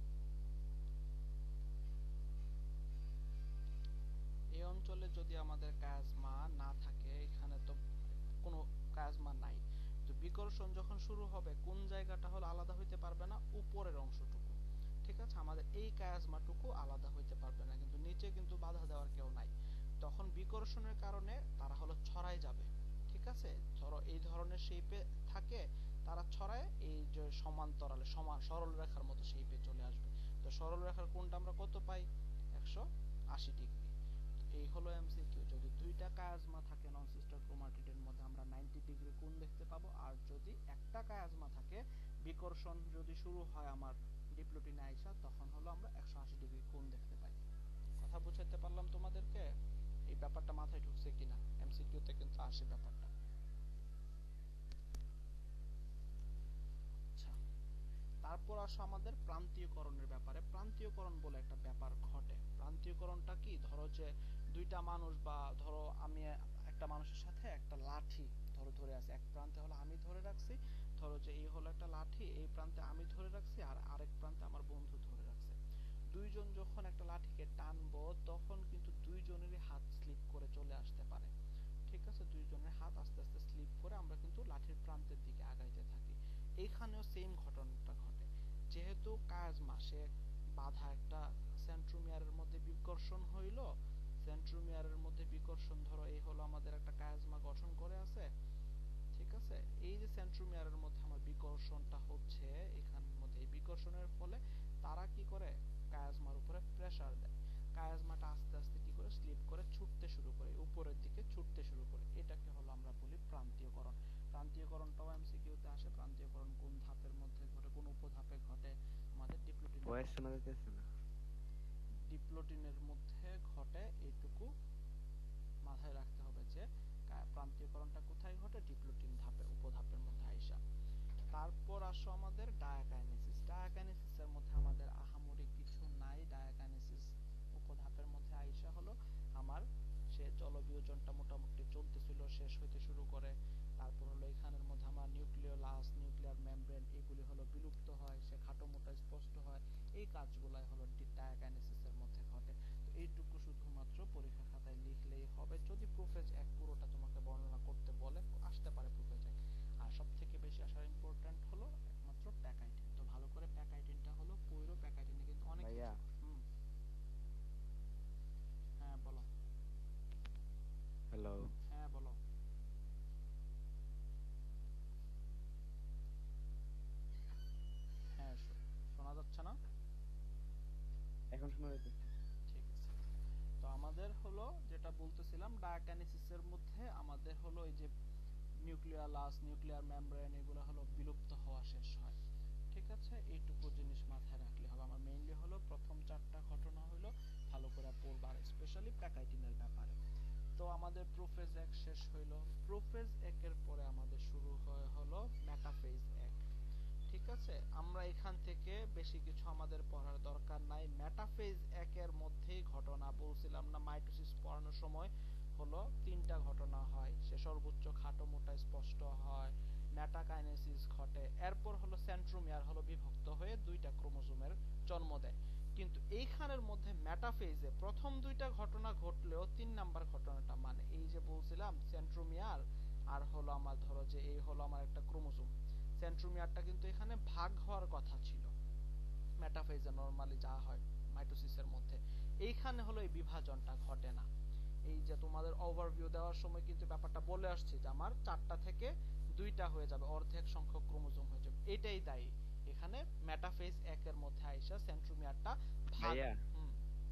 এই অঞ্চলে যদি আমাদের কায়াজমা না থাকে, এখানে তো কোনো কায়াজমা নাই, তো বিকর্ষণ যখন শুরু হবে কোন জায়গাটা হলো আলাদা হইতে পারবে না, উপরের অংশটুকু, ঠিক আছে, আমাদের এই কায়াজমাটুকু আলাদা হইতে পারবে না, কিন্তু নিচে কিন্তু বাধা দেওয়ার কেউ নাই, তখন বিকর্ষণের কারণে তারা হলো ছড়াই যাবে, ঠিক আছে, ধরো এই ধরনের শেপে থাকে, তারা ছড়ায় এই যে সমান্তরালে সমান সরল রেখার মতো শেপে চলে আসবে। তো সরল রেখার কোণটা আমরা কত পাই, একশো আশি ডিগ্রি। এই হলো এমসিকিউ, যদি দুইটা কায়াজমা থাকে নন সিস্টার ক্রোমাটিডের মধ্যে আমরা নব্বই ডিগ্রি কোণ দেখতে পাবো, আর যদি একটা কায়াজমা থাকে বিকর্ষণ যদি শুরু হয় আমার ডিপ্লোটিনে আইসা, তখন হলো আমরা একশো আশি ডিগ্রি কোণ দেখতে পাই। কথা বুঝাতে পারলাম তোমাদেরকে, এই ব্যাপারটা মাথায় ঢুকছে কিনা, এমসিকিউতে কিন্তু আসে ব্যাপারটা। আচ্ছা, তারপর আসো আমাদের প্রান্তীয়করণের ব্যাপারে। প্রান্তীয়করণ বলে একটা ব্যাপার ঘটে। প্রান্তীয়করণটা কি, ধরো যে দুইটা মানুষ, বা ধরো আমি একটা মানুষের সাথে একটা লাঠি ধরো ধরে আছে, এক প্রান্তে হলো আমি ধরে রাখছি, ধরো যে এই হলো একটা লাঠি, এই প্রান্তে আমি ধরে রাখছি আর আরেক প্রান্তে আমার বন্ধু ধরে রাখছে। দুইজন যখন একটা লাঠিকে টানবো তখন কিন্তু দুইজনেরই হাত স্লিপ করে চলে আসতে পারে, ঠিক আছে, দুইজনের হাত আস্তে আস্তে স্লিপ করে আমরা কিন্তু লাঠির প্রান্তের দিকে আগাইতে থাকি। এইখানেও সেম ঘটনাটা ঘটে, যেহেতু কায়াজমা সে বাধা একটা সেন্ট্রোমিয়ারের মধ্যে বিকর্ষণ হইল, সেন্ট্রোমিয়ারের মধ্যে বিকর্ষণ, ধরো এই হলো আমাদের একটা কায়াজমা গঠন করে আছে, ঠিক আছে, এই যে সেন্ট্রোমিয়ারের মধ্যে আমার বিকর্ষণটা হচ্ছে, এখানের মধ্যে এই বিকর্ষণের ফলে তারা কি করে কায়াজমার উপরে প্রেসার দেয়, কায়াজমাটা আস্তে আস্তে কি করে স্লিপ করে ছুটতে শুরু করে, উপরের দিকে ছুটতে শুরু করে, এটাকে হলো আমরা বলি প্রান্তীয়করণ। প্রান্তীয়করণটাও এমসিকিউতে আসে, প্রান্তীয়করণ কোন ধাপের মধ্যে ঘটে, কোন উপধাপে ঘটে, আমাদের ডিপ্লোটিনের ভয়েস মধ্যে, শোনা যাইতেছে না। ডিপ্লোটিনের মধ্যে ঘটে, এইটুকু মাথায় রাখতে হবে যে প্রান্তীয়করণটা কোথায় ঘটে, ডিপ্লোটিন ধাপে উপধাপের মধ্যে আইসা। তারপর আসো আমাদের ডায়াকাইনেসিস। ডায়াকাইনেসিসের মধ্যে আমাদের আহামরি কিছু নাই, ডায়াকাইনেসিস উপধাপের মধ্যে আইসা হলো আমার সে জলবিয়োজনটা মোটামুটি চলতেছিল, শেষ হইতে শুরু করে, তারপর হলো এখানের মধ্যে আমার নিউক্লিওলাস, নিউক্লিয়ার মেমব্রেন এগুলি হলো বিলুপ্ত হয়, সে খাটো মোটা স্পষ্ট হয়, এই কাজগুলাই হলো ডায়াকাইনেসিসের মধ্যে ঘটে। তো এইটুকু শুধুমাত্র পরীক্ষা খাতায় লিখলেই হবে, যদি প্রোফেজ এক পুরোটা তোমাকে বর্ণনা করতে বলে আসতে পারে প্রোফেজ এক। আর সব থেকে বেশি আসার ইম্পর্টেন্ট হলো একমাত্র প্যাকাইটিন, তো ভালো করে প্যাকাইটিনটা হলো পৈরো, প্যাকাইটিনে কিন্তু অনেক ভাইয়া কিছু। হুম, হ্যাঁ বলো। হ্যালো, হ্যাঁ বলো। হইতেছে। ঠিক আছে, তো আমাদের হলো যেটা বলতেছিলাম ডায়াকাইনেসিসের মধ্যে আমাদের হলো এই যে নিউক্লিয়ার লাস, নিউক্লিয়ার মেমব্রেন, এগুলো হলো বিলুপ্ত হওয়া শেষ হয়। ঠিক আছে, এইটুকু জিনিস মাথায় রাখলে হবে। আমার মেইনলি হলো প্রথম চারটা ঘটনা হলো ভালো করে পড়বা, স্পেশালি প্যাকাইটিনের ব্যাপারে। তো আমাদের প্রোফেজ এক শেষ হইলো। প্রোফেজ একের পরে আমাদের শুরু হয় হলো মেটাফেজ এক। ঠিক আছে, আমরা এখান থেকে বেশি কিছু আমাদের পড়ার দরকার নাই। মেটাফেজ একের মধ্যেই ঘটনা বলছিলাম না, মাইটোসিস পড়ানোর সময় হলো তিনটা ঘটনা হয়, সে সর্বোচ্চ খাটো মোটা স্পষ্ট হয়, মেটাকাইনেসিস ঘটে, এরপর হলো সেন্ট্রোমিয়ার হলো বিভক্ত হয়ে দুইটা ক্রোমোজোমের জন্ম দেয়। কিন্তু এইখানের মধ্যে মেটাফেজে প্রথম দুইটা ঘটনা ঘটলেও তিন নাম্বার ঘটনাটা, মানে এই যে বলছিলাম সেন্ট্রোমিয়ার আর হলো আমার ধরো যে এই হলো আমার একটা ক্রোমোজোম, সেন্ট্রোমিয়ারটা কিন্তু এখানে ভাগ হওয়ার কথা ছিল মেটাফেজে নরমালি যা হয় মাইটোসিসের মধ্যে। এইখানে হলো এই বিভাজনটা ঘটে না। এই যে তোমাদের ওভারভিউ দেওয়ার সময় কিন্তু ব্যাপারটা বলে আসছে যে আমার চারটা থেকে দুইটা হয়ে যাবে, অর্ধেক সংখ্যক ক্রোমোজোম হয়ে যাবে, এটাই দায়ী এখানে মেটাফেজ একের মধ্যে আইসা সেন্ট্রোমিয়ারটা ভাগ। ভাইয়া, হুম,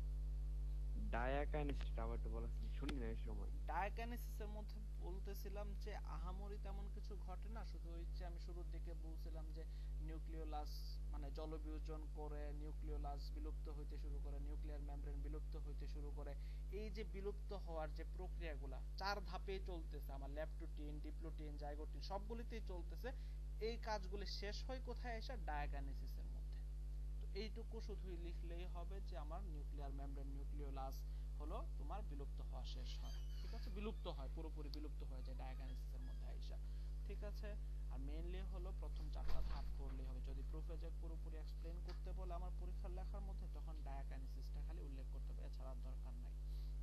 ডায়াকাইনেসিসটা আবার একটু বলেন, শুনি না এই সময়। ডায়াকাইনেসিসের মধ্যে বলতেছিলাম যে আহামরি তেমন কিছু ঘটে না, শুধু ওই যে আমি শুরুর দিকে বলছিলাম যে নিউক্লিওলাস মানে জলবিয়োজন করে নিউক্লিওলাস বিলুপ্ত হইতে শুরু করে, নিউক্লিয়ার মেমব্রেন বিলুপ্ত হইতে শুরু করে। এই যে বিলুপ্ত হওয়ার যে প্রক্রিয়াগুলা চার ধাপে চলতেছে, আমার ল্যাপটোটিন, ডিপ্লোটিন, জাইগোটিন সবগুলিতেই চলতেছে। এই কাজগুলি শেষ হয় কোথায় এসে? ডায়াকাইনেসিসের মধ্যে। তো এইটুকু শুধুই লিখলেই হবে যে আমার নিউক্লিয়ার মেমব্রেন, নিউক্লিওলাস হলো তোমার বিলুপ্ত হওয়া শেষ হয়। ঠিক আছে, বিলুপ্ত হয়, পুরোপুরি বিলুপ্ত হয়ে যায় ডায়াগনোসিসের মধ্যে আইসা। ঠিক আছে, আর মেইনলি হলো প্রথম চারটা ধাপ করলেই হবে। যদি প্রোফেজ পুরোপুরি এক্সপ্লেইন করতে বলে আমার পরীক্ষার লেখার মধ্যে, তখন ডায়াকাইনেসিসটা খালি উল্লেখ করতে হবে, এছাড়া দরকার নাই।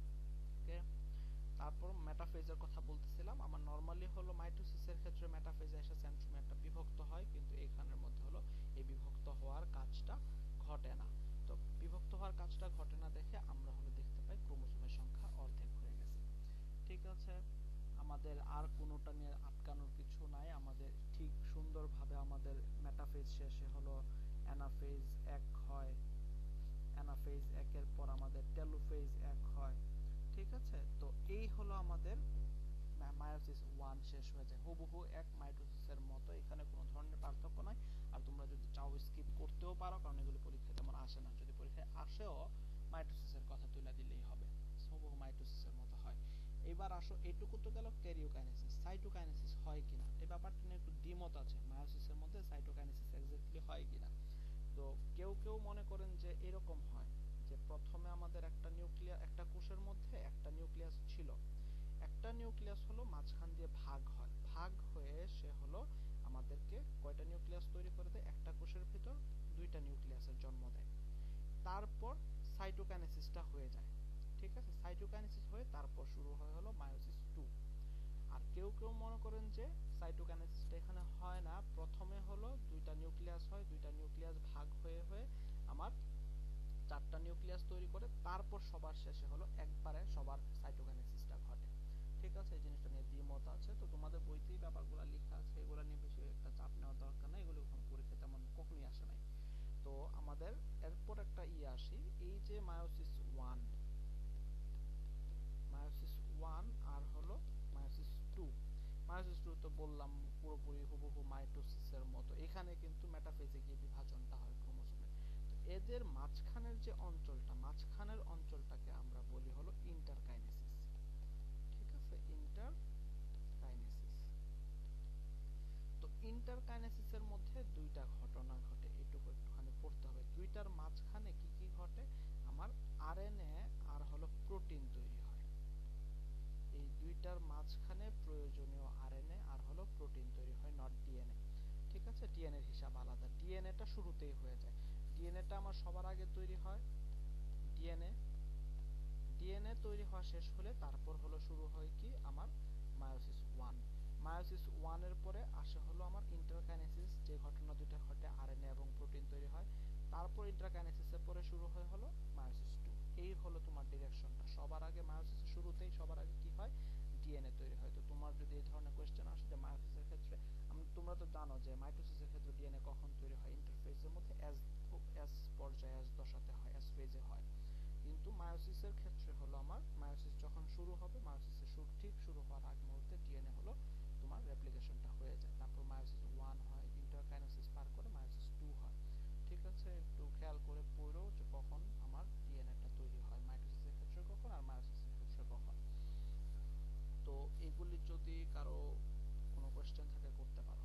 ওকে, তারপর মেটাফেজের কথা বলতেছিলাম। আমার নরমালি হলো মাইটোসিসের ক্ষেত্রে মেটাফেজে এসে সেন্ট্রোমিয়ারটা বিভক্ত হয়, কিন্তু এখানের মধ্যে হলো এই বিভক্ত হওয়ার কাজটা ঘটে না। তো বিভক্ত হওয়ার কাজটা ঘটে না দেখে আমরা হলো দেখতে পাই ক্রোমোজোমের সংখ্যা অর্ধেক হয়ে গেছে। ঠিক আছে, আমাদের আর কোনোটা নিয়ে আটকানোর কিছু নাই। আমাদের ঠিক সুন্দরভাবে আমাদের মেটাফেজ শেষে হলো অ্যানাফেজ এক হয়, অ্যানাফেজ একের পর আমাদের টেলোফেজ এক হয়। ঠিক আছে, তো এই হলো আমাদের মায়োসিস ওয়ান শেষ হয়ে যায় হুবহু এক মাইটোসিসের মতো, এখানে কোনো ধরনের পার্থক্য নাই। আর তোমরা যদি চাও স্কিপ করতেও পারো, কারণ এগুলো পরীক্ষায় তেমন আসে না। যদি পরীক্ষায় আসেও মাইটোসিসের কথা তুলে দিলেই হবে, হুবহু মাইটোসিসের মতো হয়। এবার আসো, এইটুকু তো গেল ক্যারিওকাইনেসিস। সাইটোকাইনেসিস হয় কিনা এই ব্যাপারটা নিয়ে একটু দ্বিমত আছে, মায়োসিসের মধ্যে সাইটোকাইনেসিস এক্স্যাক্টলি হয় কিনা। তো কেউ কেউ মনে করেন যে এরকম হয় যে প্রথমে আমাদের একটা নিউক্লিয়াস, একটা কোষের মধ্যে একটা নিউক্লিয়াস ছিল, একটা নিউক্লিয়াস হলো মাঝখান দিয়ে ভাগ হয়, ভাগ হয়ে সে হলো আমাদেরকে কয়টা নিউক্লিয়াস তৈরি করে দেয়, একটা কোষের ভিতর দুইটা নিউক্লিয়াসের জন্ম দেয়। তারপর সাইটোকাইনেসিসটা হয়ে যায়। ঠিক আছে, সাইটোকাইনেসিস হয়ে তারপর শুরু হয় হলো মায়োসিস টু। আর কেউ কেউ মনে করেন যে সাইটোকাইনেসিসটা এখানে হয় না, প্রথমে হলো দুইটা নিউক্লিয়াস হয়, দুইটা নিউক্লিয়াস ভাগ হয়ে হয়ে আমার চারটা নিউক্লিয়াস তৈরি করে, তারপর সবার শেষে হলো একবারে সবার সাইটোকাইনেসিসটা ঘটে। ঠিক আছে, এই জিনিসটা নিয়ে দ্বিমত আছে। তো তোমাদের বইতেই ব্যাপারগুলো লেখা আছে, এগুলো নিয়ে বেশি একটা চাপ নেওয়ার দরকার নাই, এগুলো কখনো পরীক্ষায় তেমন কখনোই আসে নাই। তো আমাদের এরপর একটা ইয়ে আসি, এই যে মায়োসিস ওয়ান, মায়োসিস ওয়ান আর হলো মায়োসিস টু। মায়োসিস টু তো বললাম পুরোপুরি হুবহু মাইটোসিসের মতো, এখানে কিন্তু মেটাফেজে গিয়ে বিভাজনটা হয় ক্রোমোজোমের। তো এদের মাঝখানের যে অঞ্চলটা, মাঝখানের অঞ্চলটাকে আমরা বলি হলো ইন্টারকাইনেসিস। ঠিক আছে, ইন্টারকাইনেসিস। তো ইন্টারকাইনেসিসের মধ্যে দুইটা ঘটনা ঘটে, এটুকু একটুখানি পড়তে হবে। দুইটার মাঝখানে কি কি ঘটে? আমার আরএনএ আর হলো প্রোটিন তৈরি হয়। এই দুইটার মাঝখানে প্রয়োজনীয় আরএনএ আর হলো প্রোটিন তৈরি হয়, নট ডিএনএ। ঠিক আছে, ডিএনএ এর হিসাব আলাদা, ডিএনএটা শুরুতেই হয়ে যায়। ডিএনএটা আমার সবার আগে তৈরি হয়, ডিএনএ ডিএনএ তৈরি হওয়া শেষ হলে তারপর হলো শুরু হয় কি আমার মায়োসিস ওয়ান। মায়োসিস ওয়ান এর পরে আসে হলো আমার ইন্টারকাইনেসিস, যে ঘটনা দুইটা ঘটে আরএনএ এবং প্রোটিন তৈরি হয়। তারপর ইন্টারকাইনেসিসের পরে শুরু হয় হলো মায়োসিস টু। এই হলো তোমার ডিরেকশনটা, সবার আগে মায়োসিসের শুরুতেই সবার আগে কি হয়? ডিএনএ তৈরি হয়। তো তোমার যদি এই ধরনের কোয়েশ্চেন আসে যে মায়োসিসের ক্ষেত্রে, তোমরা তো জানো যে মাইটোসিসের ক্ষেত্রে ডিএনএ কখন তৈরি হয়? ইন্টারফেজের মধ্যে এস এস পর্যায়ে, এস দশাতে হয়, এস ফেজে হয়। কিন্তু মায়োসিসের ক্ষেত্রে হলো আমার মায়োসিস যখন শুরু হবে, মায়োসিসের শুরু ঠিক শুরু হওয়ার আগ মুহূর্তে ডিএনএ হলো তোমার রেপ্লিকেশনটা হয়ে যায়, তারপর মায়োসিস ওয়ান হয়, ইন্টারকাইনেসিস পার করে মায়োসিস টু হয়। ঠিক আছে, একটু খেয়াল করে পড়ো যে কখন আমার ডিএনএটা তৈরি হয়, মাইটোসিসের ক্ষেত্রে কখন আর মায়োসিসের ক্ষেত্রে কখন। তো এগুলি যদি কারো কোনো কোয়েশ্চেন থাকে করতে পারো।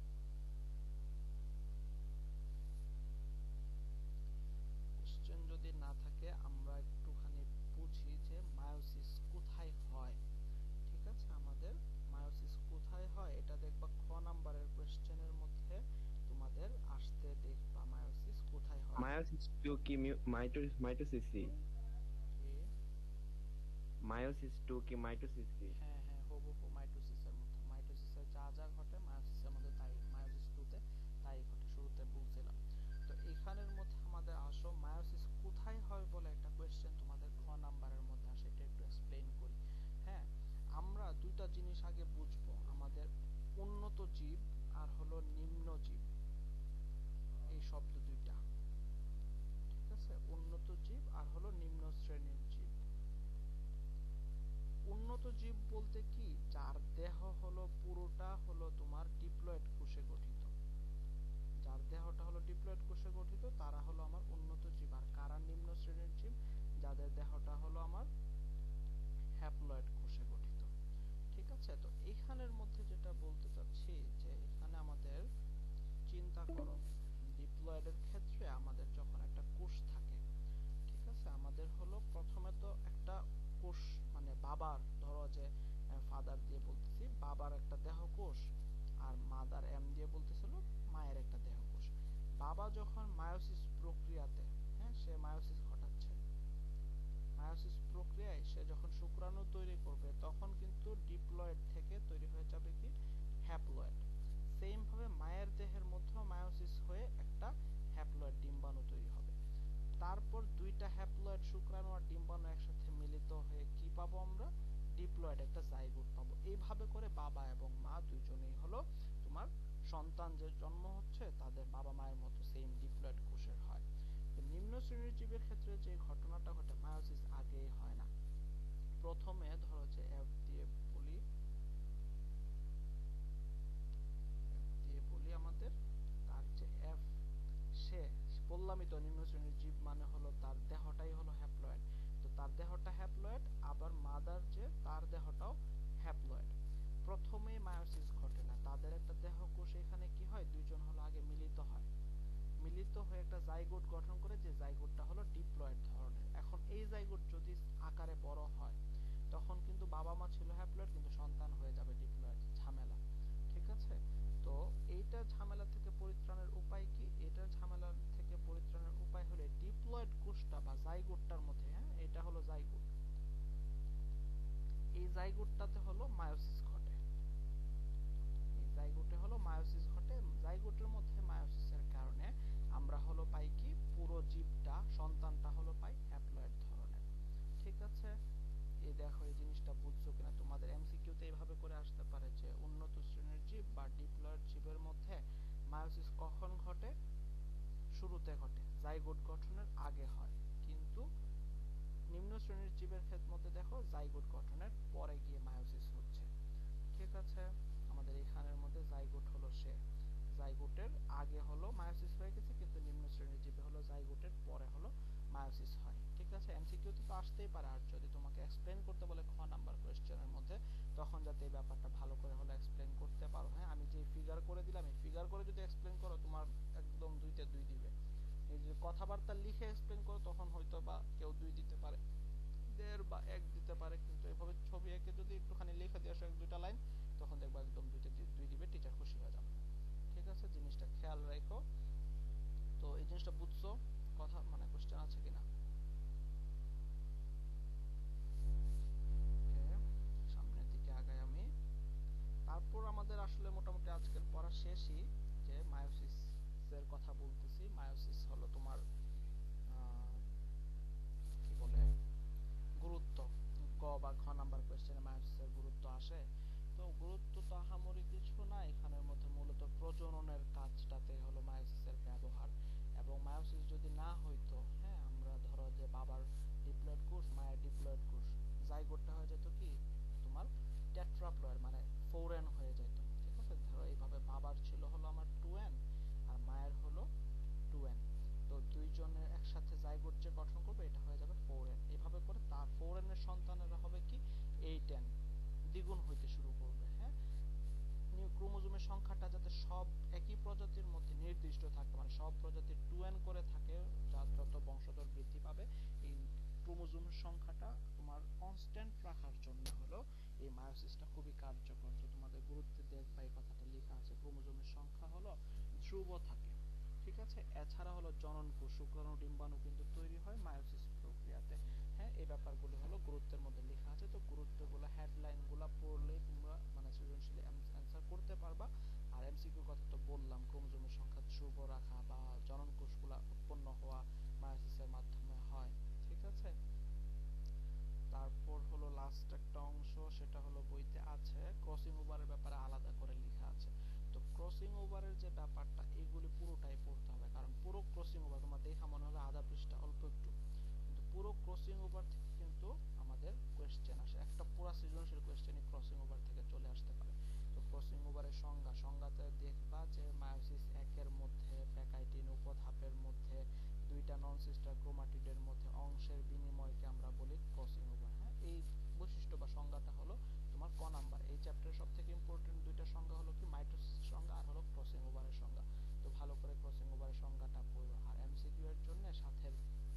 কোশ্চেন যদি না থাকে আমরা একটুখানি বুঝি যে মায়োসিস কোথায় হয়। ঠিক আছে, আমাদের মায়োসিস কোথায় হয় এটা দেখবা খ নাম্বারের কোশ্চেনের মধ্যে তোমাদের আসতে দেখবা মায়োসিস কোথায় হয়। মায়োসিস টু কি মাইটোসিস মাইটোসিসি কি? মায়োসিস টু কি মাইটোসিসি? হ্যাঁ হ্যাঁ, হুবহু মাইটোসিসের মতো। মাইটোসিসে যা যা ঘটে মায়োসিসের মধ্যে তাই, মায়োসিস টু তে তাই ঘটে, শুরুতে বলছিলাম। তো এখানের মধ্যে আমাদের আসো মায়োসিস কোথায় হয় বলে একটা কোয়েশ্চেন তোমাদের খ নাম্বারের মধ্যে আসে, এটা একটু এক্সপ্লেইন করি। হ্যাঁ, আমরা দুইটা জিনিস আগে বুঝবো, আমাদের উন্নত জীব আর হলো নিম্ন জীব, এই শব্দ দুইটা। ঠিক আছে, উন্নত জীব আর হলো নিম্ন শ্রেণীর জীব। উন্নত জীব বলতে কি, যার দেহ হলো পুরোটা হলো তোমার ডিপ্লয়েড কোষে গঠিত, যার দেহটা হলো ডিপ্লয়েড কোষে গঠিত তারা হলো আমার উন্নত জীব। আর কারা নিম্ন শ্রেণীর জীব, যাদের দেহটা হলো আমার হ্যাপ্লয়েড কোষে গঠিত। ঠিক আছে, তো এইখানের মধ্যে যেটা বলতে চাচ্ছি যে এখানে আমাদের চিন্তা করো, ডিপ্লয়েডের ক্ষেত্রে আমাদের যখন একটা কোষ থাকে, ঠিক আছে, আমাদের হলো প্রথমে তো একটা কোষ মানে বাবার, ধরো যে ফাদার দিয়ে বলতেছি বাবার একটা দেহ কোষ, আর মাদার এম দিয়ে বলতেছিল মায়ের একটা দেহ কোষ। বাবা যখন মায়োসিস প্রক্রিয়াতে, হ্যাঁ সে মায়োসিস ঘটাচ্ছে, মায়োসিস প্রক্রিয়ায় সে যখন শুক্রাণু তৈরি করবে তখন কিন্তু ডিপ্লয়েড থেকে তৈরি হয়ে যাবে কি হ্যাপ্লয়েড। সেম ভাবে মায়ের দেহের মধ্যেও মায়োসিস হয়ে একটা হ্যাপ্লয়েড ডিম্বাণু তৈরি হবে। তারপর দুইটা হ্যাপ্লয়েড শুক্রাণু আর ডিম্বাণু একসাথে মিলিত হয়ে কি পাবো আমরা, ডিপ্লয়েড একটা জাইগোট পাবো। এইভাবে করে বাবা এবং মা দুইজনেই হলো তোমার সন্তান যে জন্ম হচ্ছে তাদের বাবা মায়ের মতো সেম ডিপ্লয়েড কোষের হয়। তো নিম্ন শ্রেণীর জীবের ক্ষেত্রে যে ঘটনাটা ঘটে, মায়োসিস আগেই হয় না। প্রথমে ধরো যে এফ দিয়ে বলি, এফ দিয়ে বলি আমাদের, তার যে এফ, সে বললামই তো নিম্ন শ্রেণীর জীব মানে হলো তার দেহটাই হলো হ্যাপ্লয়েড। তো তার দেহটা হ্যাপ্লয়েড, আবার মাদার যে তার দেহটাও হ্যাপ্লয়েড। প্রথমে মায়োসিস ঘটে না, তাদের একটা দেহ কোষ এখানে কি হয়, দুইজন হলো আগে মিলিত হয়, মিলিত হয়ে একটা জাইগোট গঠন করে, যে জাইগোটটা হলো ডিপ্লয়েড ধরনের। এখন এই জাইগোট যদি আকারে বড় হয় তখন কিন্তু বাবা মা ছিল হ্যাপ্লয়েড কিন্তু সন্তান হয়ে যাবে ডিপ্লয়েড, ঝামেলা। ঠিক আছে, তো এইটা ঝামেলা থেকে পরিত্রাণের উপায় কি, এটার ঝামেলা থেকে পরিত্রাণের উপায় হলো ডিপ্লয়েড কোষটা বা জাইগোটটার মধ্যে, হ্যাঁ এটা হলো জাইগোট, এই জাইগোটটাতে হলো মায়োসিস ঘটে, এই জাইগোটে হলো মায়োসিস ঘটে। জাইগোটের মধ্যে মায়োসিসের কারণে আমরা হলো পাই কি, পুরো জীবটা সন্তানটা হলো পাই হ্যাপ্লয়েড ধরনের। ঠিক আছে, এই দেখো এই জিনিসটা বুঝছো কিনা, তোমাদের এমসিকিউতে এইভাবে করে আসতে পারে যে উন্নত শ্রেণীর জীব বা ডিপ্লয়েড জীবের মধ্যে মায়োসিস কখন ঘটে, শুরুতে ঘটে, জাইগোট গঠনের আগে হয়। কিন্তু নিম্ন শ্রেণীর জীবের ক্ষেত্রে মধ্যে দেখো জাইগোট গঠনের পরে গিয়ে মায়োসিস হচ্ছে। ঠিক আছে, আমাদের এখানের মধ্যে জাইগোট হলো সে, জাইগোটের আগে হলো মায়োসিস হয়ে গেছে, কিন্তু নিম্ন শ্রেণীর জীবে হলো জাইগোটের পরে হলো মায়োসিস হয়। ঠিক আছে, এমসিকিউতে তো আসতেই পারে, আর যদি তোমাকে এক্সপ্লেন করতে বলে খ নাম্বার কোয়েশ্চেনের মধ্যে, তখন যাতে এই ব্যাপারটা ভালো করে হলো এক্সপ্লেন করতে পারো। হ্যাঁ, আমি যে ফিগার করে দিলাম এই ফিগার করে যদি এক্সপ্লেন করো তোমার একদম দুইতে দুই দিবে। এই যে কথাবার্তা লিখে এক্সপ্লেন করো তখন হয়তো বা কেউ দুই দিতে পারে, দেড় বা এক দিতে পারে, কিন্তু এভাবে ছবি এঁকে যদি একটুখানি লিখে দিয়ে আসো এক দুইটা লাইন, তখন দেখবা একদম দুইতে দুই দিবে, টিচার খুশি হয়ে যাবে। ঠিক আছে, জিনিসটা খেয়াল রাখো। তো এই জিনিসটা বুঝছো, কথা মানে কোশ্চেন আছে কিনা? ওকে, সামনের দিকে আগাই আমি। তারপর আমাদের আসলে মোটামুটি আজকের পড়া শেষই, যে মায়োসিস এর কথা বলতেছি। মায়োসিস হলো তোমার কি বলে গুরুত্ব, ক বা খ নাম্বার কোয়েশ্চেনে মায়োসিসের গুরুত্ব আসে। তো গুরুত্ব তো আহামরি কিছু না, এখানের মধ্যে মূলত প্রজননের কাজটাতে হলো মায়োসিসের ব্যবহার। এবং মায়োসিস যদি না হইতো, হ্যাঁ আমরা ধরো যে বাবার ডিপ্লয়েড কোষ, মায়ের ডিপ্লয়েড কোষ। জাইগোটটা হয়ে যেত কি তোমার টেট্রাপ্লয়েড, মানে ফোর এন হয়ে যেত। ঠিক আছে, ধরো এইভাবে বাবার ছিল হলো আমার টু এন আর মায়ের হলো টু এন, তো দুইজনের একসাথে জাইগোট যে গঠন করবে এটা হয়ে যাবে ফোর এন। এইভাবে করে তার ফোর এন এর সন্তানেরা হবে কি এইট এন, দ্বিগুণ হইতে শুরু করবে। হ্যাঁ, ক্রোমোজোমের সংখ্যাটা যাতে সব একই প্রজাতির মধ্যে নির্দিষ্ট থাকে, মানে সব প্রজাতির টু এন করে থাকে, যা যত বংশধর বৃদ্ধি পাবে এই ক্রোমোজোমের সংখ্যাটা তোমার কনস্ট্যান্ট রাখার জন্য হলো এই মায়োসিসটা খুবই কার্যকর। তো তোমাদের গুরুত্বে দেখবা এই কথাটা লেখা আছে, ক্রোমোজোমের সংখ্যা হলো ধ্রুব থাকে। ঠিক আছে, এছাড়া হলো জনন কোষ, শুক্রাণু ডিম্বাণু কিন্তু তৈরি হয় মায়োসিস প্রক্রিয়াতে। হ্যাঁ, এই ব্যাপারগুলো হলো গুরুত্বের মধ্যে লেখা আছে। তো গুরুত্বগুলো হেডলাইন গুলা পড়লেই তোমরা মানে সৃজনশীল অ্যান্সার করতে পারবা। আর এমসিকিউ কথা তো বললাম, ক্রোমোজোমের সংখ্যা ধ্রুব রাখা বা জনন কোষগুলা উৎপন্ন হওয়া মায়োসিসের মাধ্যমে হয়। ঠিক আছে, তারপর হলো লাস্ট একটা অংশ, সেটা হলো বইতে আছে ক্রসিং ওভারের ব্যাপারে আলাদা করে লেখা আছে। তো ক্রসিং ওভারের যে ব্যাপারটা এগুলি পুরোটাই পড়তে হবে, কারণ পুরো ক্রসিং ওভার তোমার দেখা মনে হবে আধা পৃষ্ঠা অল্প একটু, কিন্তু পুরো ক্রসিং ওভার থেকে কিন্তু আমাদের কোয়েশ্চেন আসে, একটা পুরো সৃজনশীল কোয়েশ্চেনই ক্রসিং ওভার থেকে চলে আসতে পারে। তো ক্রসিং ওভারের সংজ্ঞা সংজ্ঞাতে দেখবা যে মায়োসিস একের মধ্যে প্যাকাইটিন উপধাপের মধ্যে দুইটা নন সিস্টার ক্রোমাটিডের মধ্যে অংশের বিনিময়কে আমরা বলি ক্রসিং ওভার। হ্যাঁ, এই বৈশিষ্ট্য বা সংজ্ঞাটা হলো তোমার ক নাম্বার। এই চ্যাপ্টারের সব থেকে ইম্পর্টেন্ট দুইটা সংজ্ঞা হলো কি মাইটোসিস সংজ্ঞা আর হলো ক্রসিং ওভারের সংজ্ঞা। তো ভালো করে ক্রসিং ওভারের সংজ্ঞাটা পড়ো। আর এমসিকিউ এর জন্য সাথে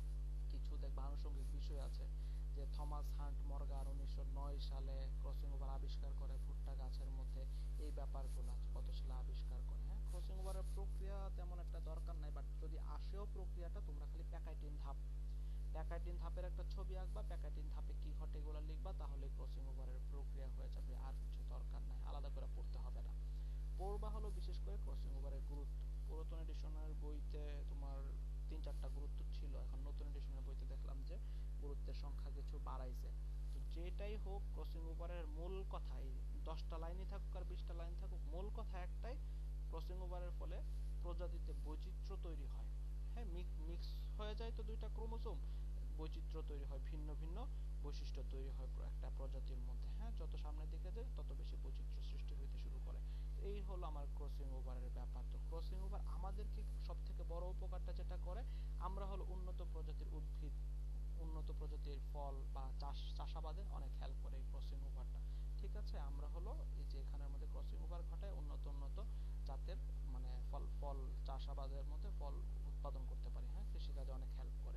কিছু দেখবা আনুষঙ্গিক বিষয় আছে, যে থমাস হান্ট মর্গান উনিশশো নয় সালে ক্রসিং ওভার আবিষ্কার করে ভুট্টা গাছের মধ্যে, এই ব্যাপারগুলো কত সালে আবিষ্কার করে। হ্যাঁ, ক্রসিং ওভারের প্রক্রিয়া তেমন একটা দরকার নাই, বাট যদি আসেও প্রক্রিয়াটা তোমরা খালি প্যাকাইটিন ধাপ, প্যাকাইটিন ধাপের একটা ছবি আঁকবা, প্যাকাইটিন ধাপে কি ঘটে এগুলো লিখবা, তাহলে ক্রসিং ওভারের প্রক্রিয়া হয়ে যাবে, আর কিছু দরকার নাই, আলাদা করে পড়তে হবে না। পড়বা হলো বিশেষ করে ক্রসিং ওভারের গুরুত্ব। পুরাতন এডিশনের বইতে তোমার তিন চারটা গুরুত্ব ছিল, এখন নতুন এডিশনের বইতে দেখলাম যে গুরুত্বের সংখ্যা কিছু বাড়াইছে। তো যেটাই হোক ক্রসিং ওভারের মূল কথা, এই দশটা লাইনই থাকুক আর বিশটা লাইন থাকুক, মূল কথা একটাই, ক্রসিং ওভারের ফলে প্রজাতিতে বৈচিত্র্য তৈরি হয়। হ্যাঁ, মিক্স হয়ে যায় তো দুইটা ক্রোমোজোম, বৈচিত্র্য তৈরি হয়, ভিন্ন ভিন্ন বৈশিষ্ট্য তৈরি হয় একটা প্রজাতির মধ্যে। হ্যাঁ, যত সামনের দিকে যায় তত বেশি বৈচিত্র্য সৃষ্টি হইতে শুরু করে। এই হলো আমার ক্রসিং ওভারের ব্যাপার। তো ক্রসিং ওভার আমাদেরকে সব থেকে বড় উপকারটা যেটা করে, আমরা হলো উন্নত প্রজাতির উদ্ভিদ, উন্নত প্রজাতির ফল বা চাষ চাষাবাদে অনেক হেল্প করে এই ক্রসিং ওভারটা। ঠিক আছে, আমরা হলো এই যে এখানের মধ্যে ক্রসিং ওভার ঘটায় উন্নত উন্নত জাতের মানে ফল ফল চাষাবাদের মধ্যে ফল উৎপাদন করতে পারি। হ্যাঁ, কৃষিকাজে অনেক হেল্প করে।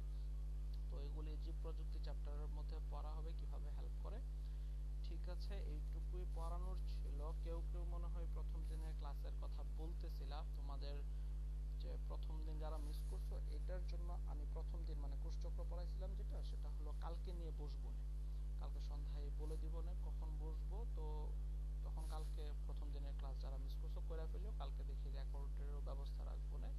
তো এগুলি জীব প্রযুক্তি চ্যাপ্টারের মধ্যে পড়া হবে কিভাবে হেল্প করে। ঠিক আছে, এইটুকুই পড়ানোর ছিল। কেউ কেউ মনে হয় প্রথম দিনের ক্লাসের কথা বলতেছিলাম, তোমাদের যে প্রথম দিন যারা মিস করছো এটার জন্য আমি প্রথম দিন মানে কোষচক্র পড়াইছিলাম যেটা, সেটা হলো কালকে নিয়ে বসবো না, কালকে সন্ধ্যায় বলে দিব না কখন বসবো। তো তখন কালকে প্রথম দিনের ক্লাস যারা মিস করছো করে ফেলো, কালকে দেখি রেকর্ডেরও ব্যবস্থা রাখবো না।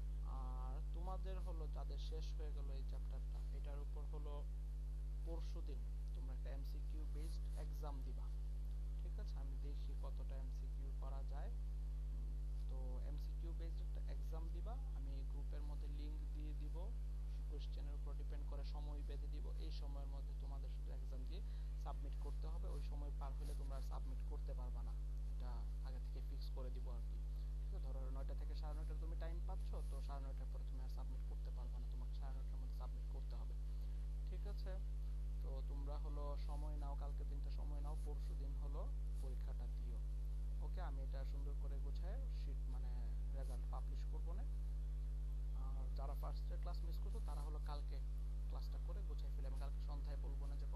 আর তোমাদের হলো যাদের শেষ হয়ে গেল এই চ্যাপ্টারটা, এটার উপর হলো পরশুদিন তোমরা একটা এমসিকিউ বেসড এক্সাম দিবা। ঠিক আছে, আমি দেখি কতটা এমসিকিউ করা যায়। তো এমসিকিউ বেসড একটা এক্সাম দিবা, আমি গ্রুপের মধ্যে লিংক দিয়ে দিব, কোশ্চেনের উপর ডিপেন্ড করে সময় বেঁধে দিব, এই সময়ের মধ্যে তোমাদের শুধু এক্সাম দিয়ে সাবমিট করতে হবে। ওই সময় পার হলে তোমরা সাবমিট করতে পারবা না, এটা আগে থেকে ফিক্স করে দিব আর কি। ঠিক আছে, ধরো নয়টা থেকে সাড়ে নয়টার তুমি টাইম পাচ্ছ, তো সাড়ে নয়টার পরে তুমি আর সাবমিট করতে পারবা না, তোমাকে সাড়ে নয়টার মধ্যে সাবমিট করতে হবে। ঠিক আছে, তো তোমরা হলো সময় নাও, কালকে দিনটা সময় নাও, পরশু দিন হলো পরীক্ষাটা দিও। ওকে, আমি এটা সুন্দর করে গোছায় শীট মানে রেজাল্ট পাবলিশ করবো না। আর যারা ফার্স্ট ক্লাস মিস করছো তারা হলো কালকে ক্লাসটা করে গোছাই ফেলে, আমি কালকে সন্ধ্যায় বলবো না যে